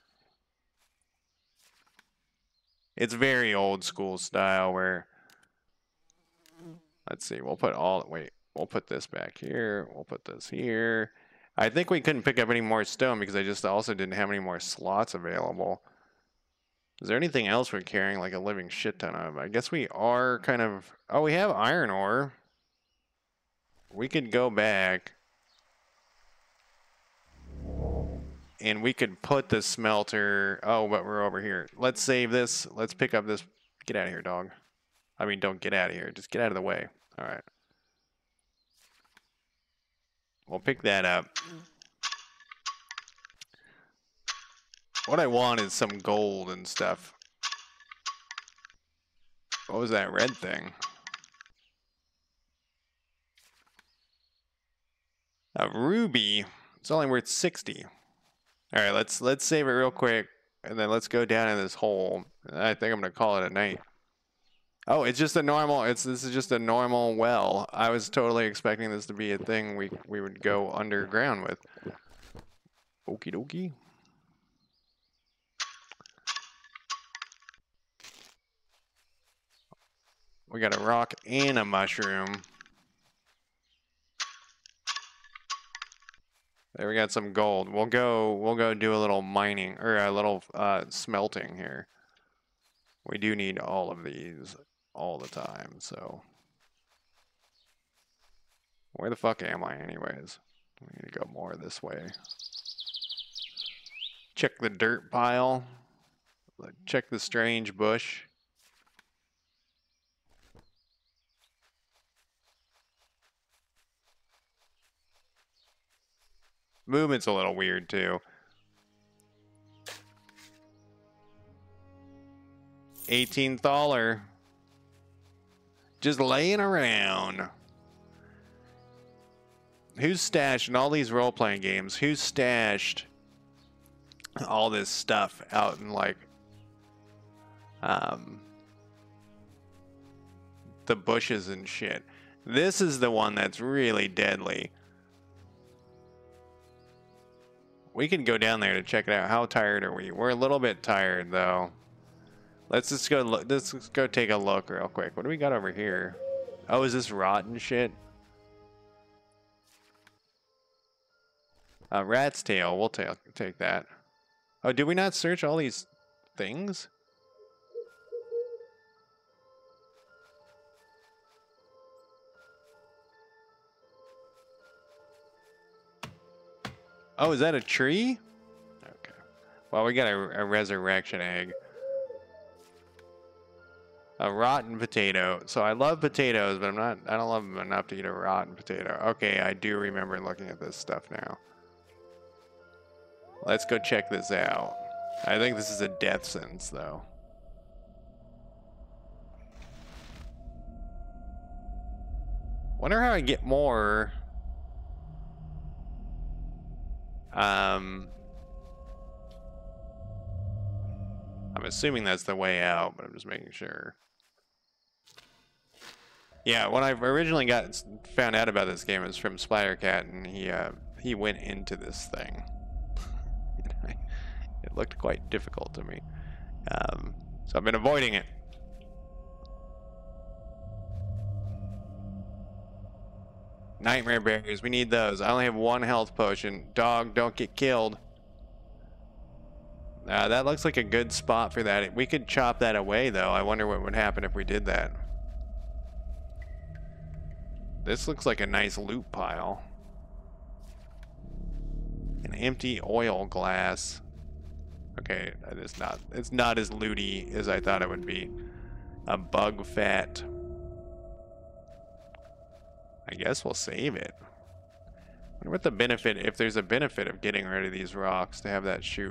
It's very old school style where. Let's see. We'll put we'll put this back here. We'll put this here. I think we couldn't pick up any more stone because I just also didn't have any more slots available. Is there anything else we're carrying like a living shit ton of? I guess we are kind of. Oh, we have iron ore. We could go back. And we could put the smelter. Oh, but we're over here. Let's save this. Let's pick up this. Get out of here, dog. I mean, don't get out of here. Just get out of the way. All right. We'll pick that up. What I want is some gold and stuff. What was that red thing? A ruby. It's only worth 60. All right, let's save it real quick, and then let's go down in this hole. I think I'm gonna call it a night. Oh, it's just a normal. This is just a normal well. I was totally expecting this to be a thing we would go underground with. Okie dokie. We got a rock and a mushroom. There, we got some gold. We'll go do a little mining or a little smelting here. We do need all of these all the time, so where the fuck am I anyways? We need to go more this way. Check the dirt pile. Check the strange bush. Movement's a little weird too. 18th dollar. Just laying around. Who's stashed in all these role-playing games? Who's stashed all this stuff out in like the bushes and shit? This is the one that's really deadly. We can go down there to check it out. How tired are we? We're a little bit tired though. Let's just go look. Let's just go take a look real quick. What do we got over here? Oh, is this rotten shit? Rat's tail. We'll take that. Oh, did we not search all these things? Oh, is that a tree? Okay. Well, we got a resurrection egg. A rotten potato. So I love potatoes, but I don't love them enough to eat a rotten potato. Okay, I do remember looking at this stuff now. Let's go check this out. I think this is a death sentence, though. Wonder how I get more. I'm assuming that's the way out, but I'm just making sure. Yeah, when I originally found out about this game, it was from Spider-Cat, and he went into this thing. It looked quite difficult to me, so I've been avoiding it. Nightmare berries, we need those. I only have 1 health potion. Dog, don't get killed. That looks like a good spot for that. We could chop that away, though. I wonder what would happen if we did that. This looks like a nice loot pile. An empty oil glass. Okay, it's not as looty as I thought it would be. A bug fat. I guess we'll save it. I wonder what the benefit, if there's a benefit of getting rid of these rocks to have that shoot.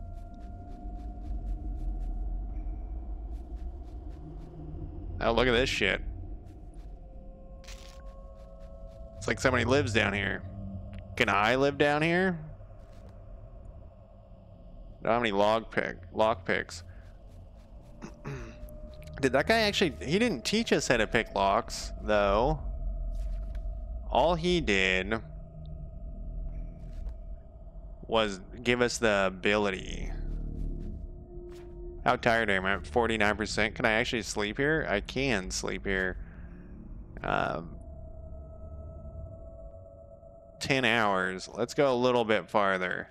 Oh, look at this shit. It's like somebody lives down here. Can I live down here? Don't have any lock picks. Did that guy actually, he didn't teach us how to pick locks, though. All he did was give us the ability. How tired am I? I'm at 49%. Can I actually sleep here? I can sleep here. 10 hours. Let's go a little bit farther.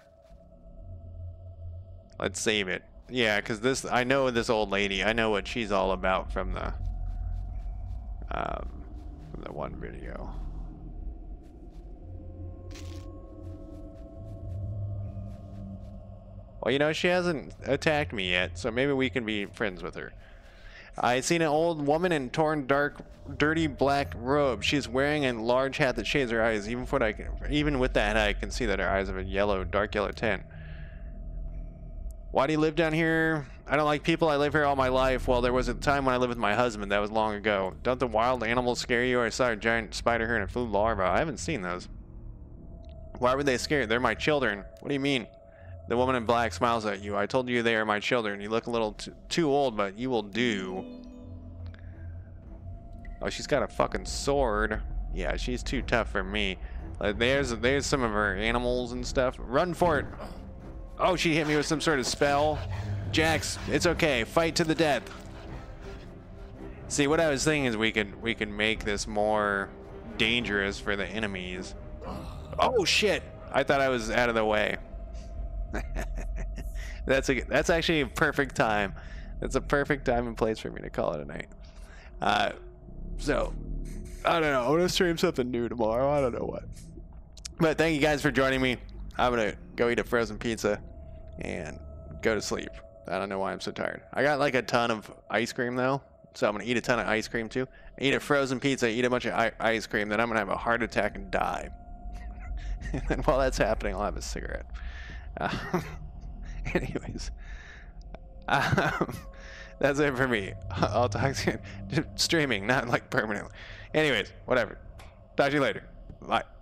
Let's save it. Yeah, because this, I know this old lady. I know what she's all about from the one video. Well, you know, she hasn't attacked me yet, so maybe we can be friends with her. I seen an old woman in torn, dirty black robe. She's wearing a large hat that shades her eyes. Even with that hat, I can see that her eyes have a dark yellow tint. Why do you live down here? I don't like people. I live here all my life. Well, there was a time when I lived with my husband. That was long ago. Don't the wild animals scare you? I saw a giant spider here and a flew larva. I haven't seen those. Why would they scare you? They're my children. What do you mean? The woman in black smiles at you. I told you they are my children. You look a little too old, but you will do. Oh, she's got a fucking sword. Yeah, she's too tough for me. There's some of her animals and stuff. Run for it. Oh, she hit me with some sort of spell. Jax, it's okay. Fight to the death. See, what I was thinking is we can make this more dangerous for the enemies. Oh shit! I thought I was out of the way. That's actually a perfect time. That's a perfect time and place for me to call it a night. So I don't know. I'm gonna stream something new tomorrow. I don't know what. But thank you guys for joining me. I'm gonna go eat a frozen pizza and go to sleep. I don't know why I'm so tired. I got like a ton of ice cream though, so I'm gonna eat a ton of ice cream too. Eat a frozen pizza, eat a bunch of ice cream, then I'm gonna have a heart attack and die. And while that's happening, I'll have a cigarette. Anyways, that's it for me. I'll talk to you. Streaming, not like permanently. Anyways, whatever. Talk to you later. Bye.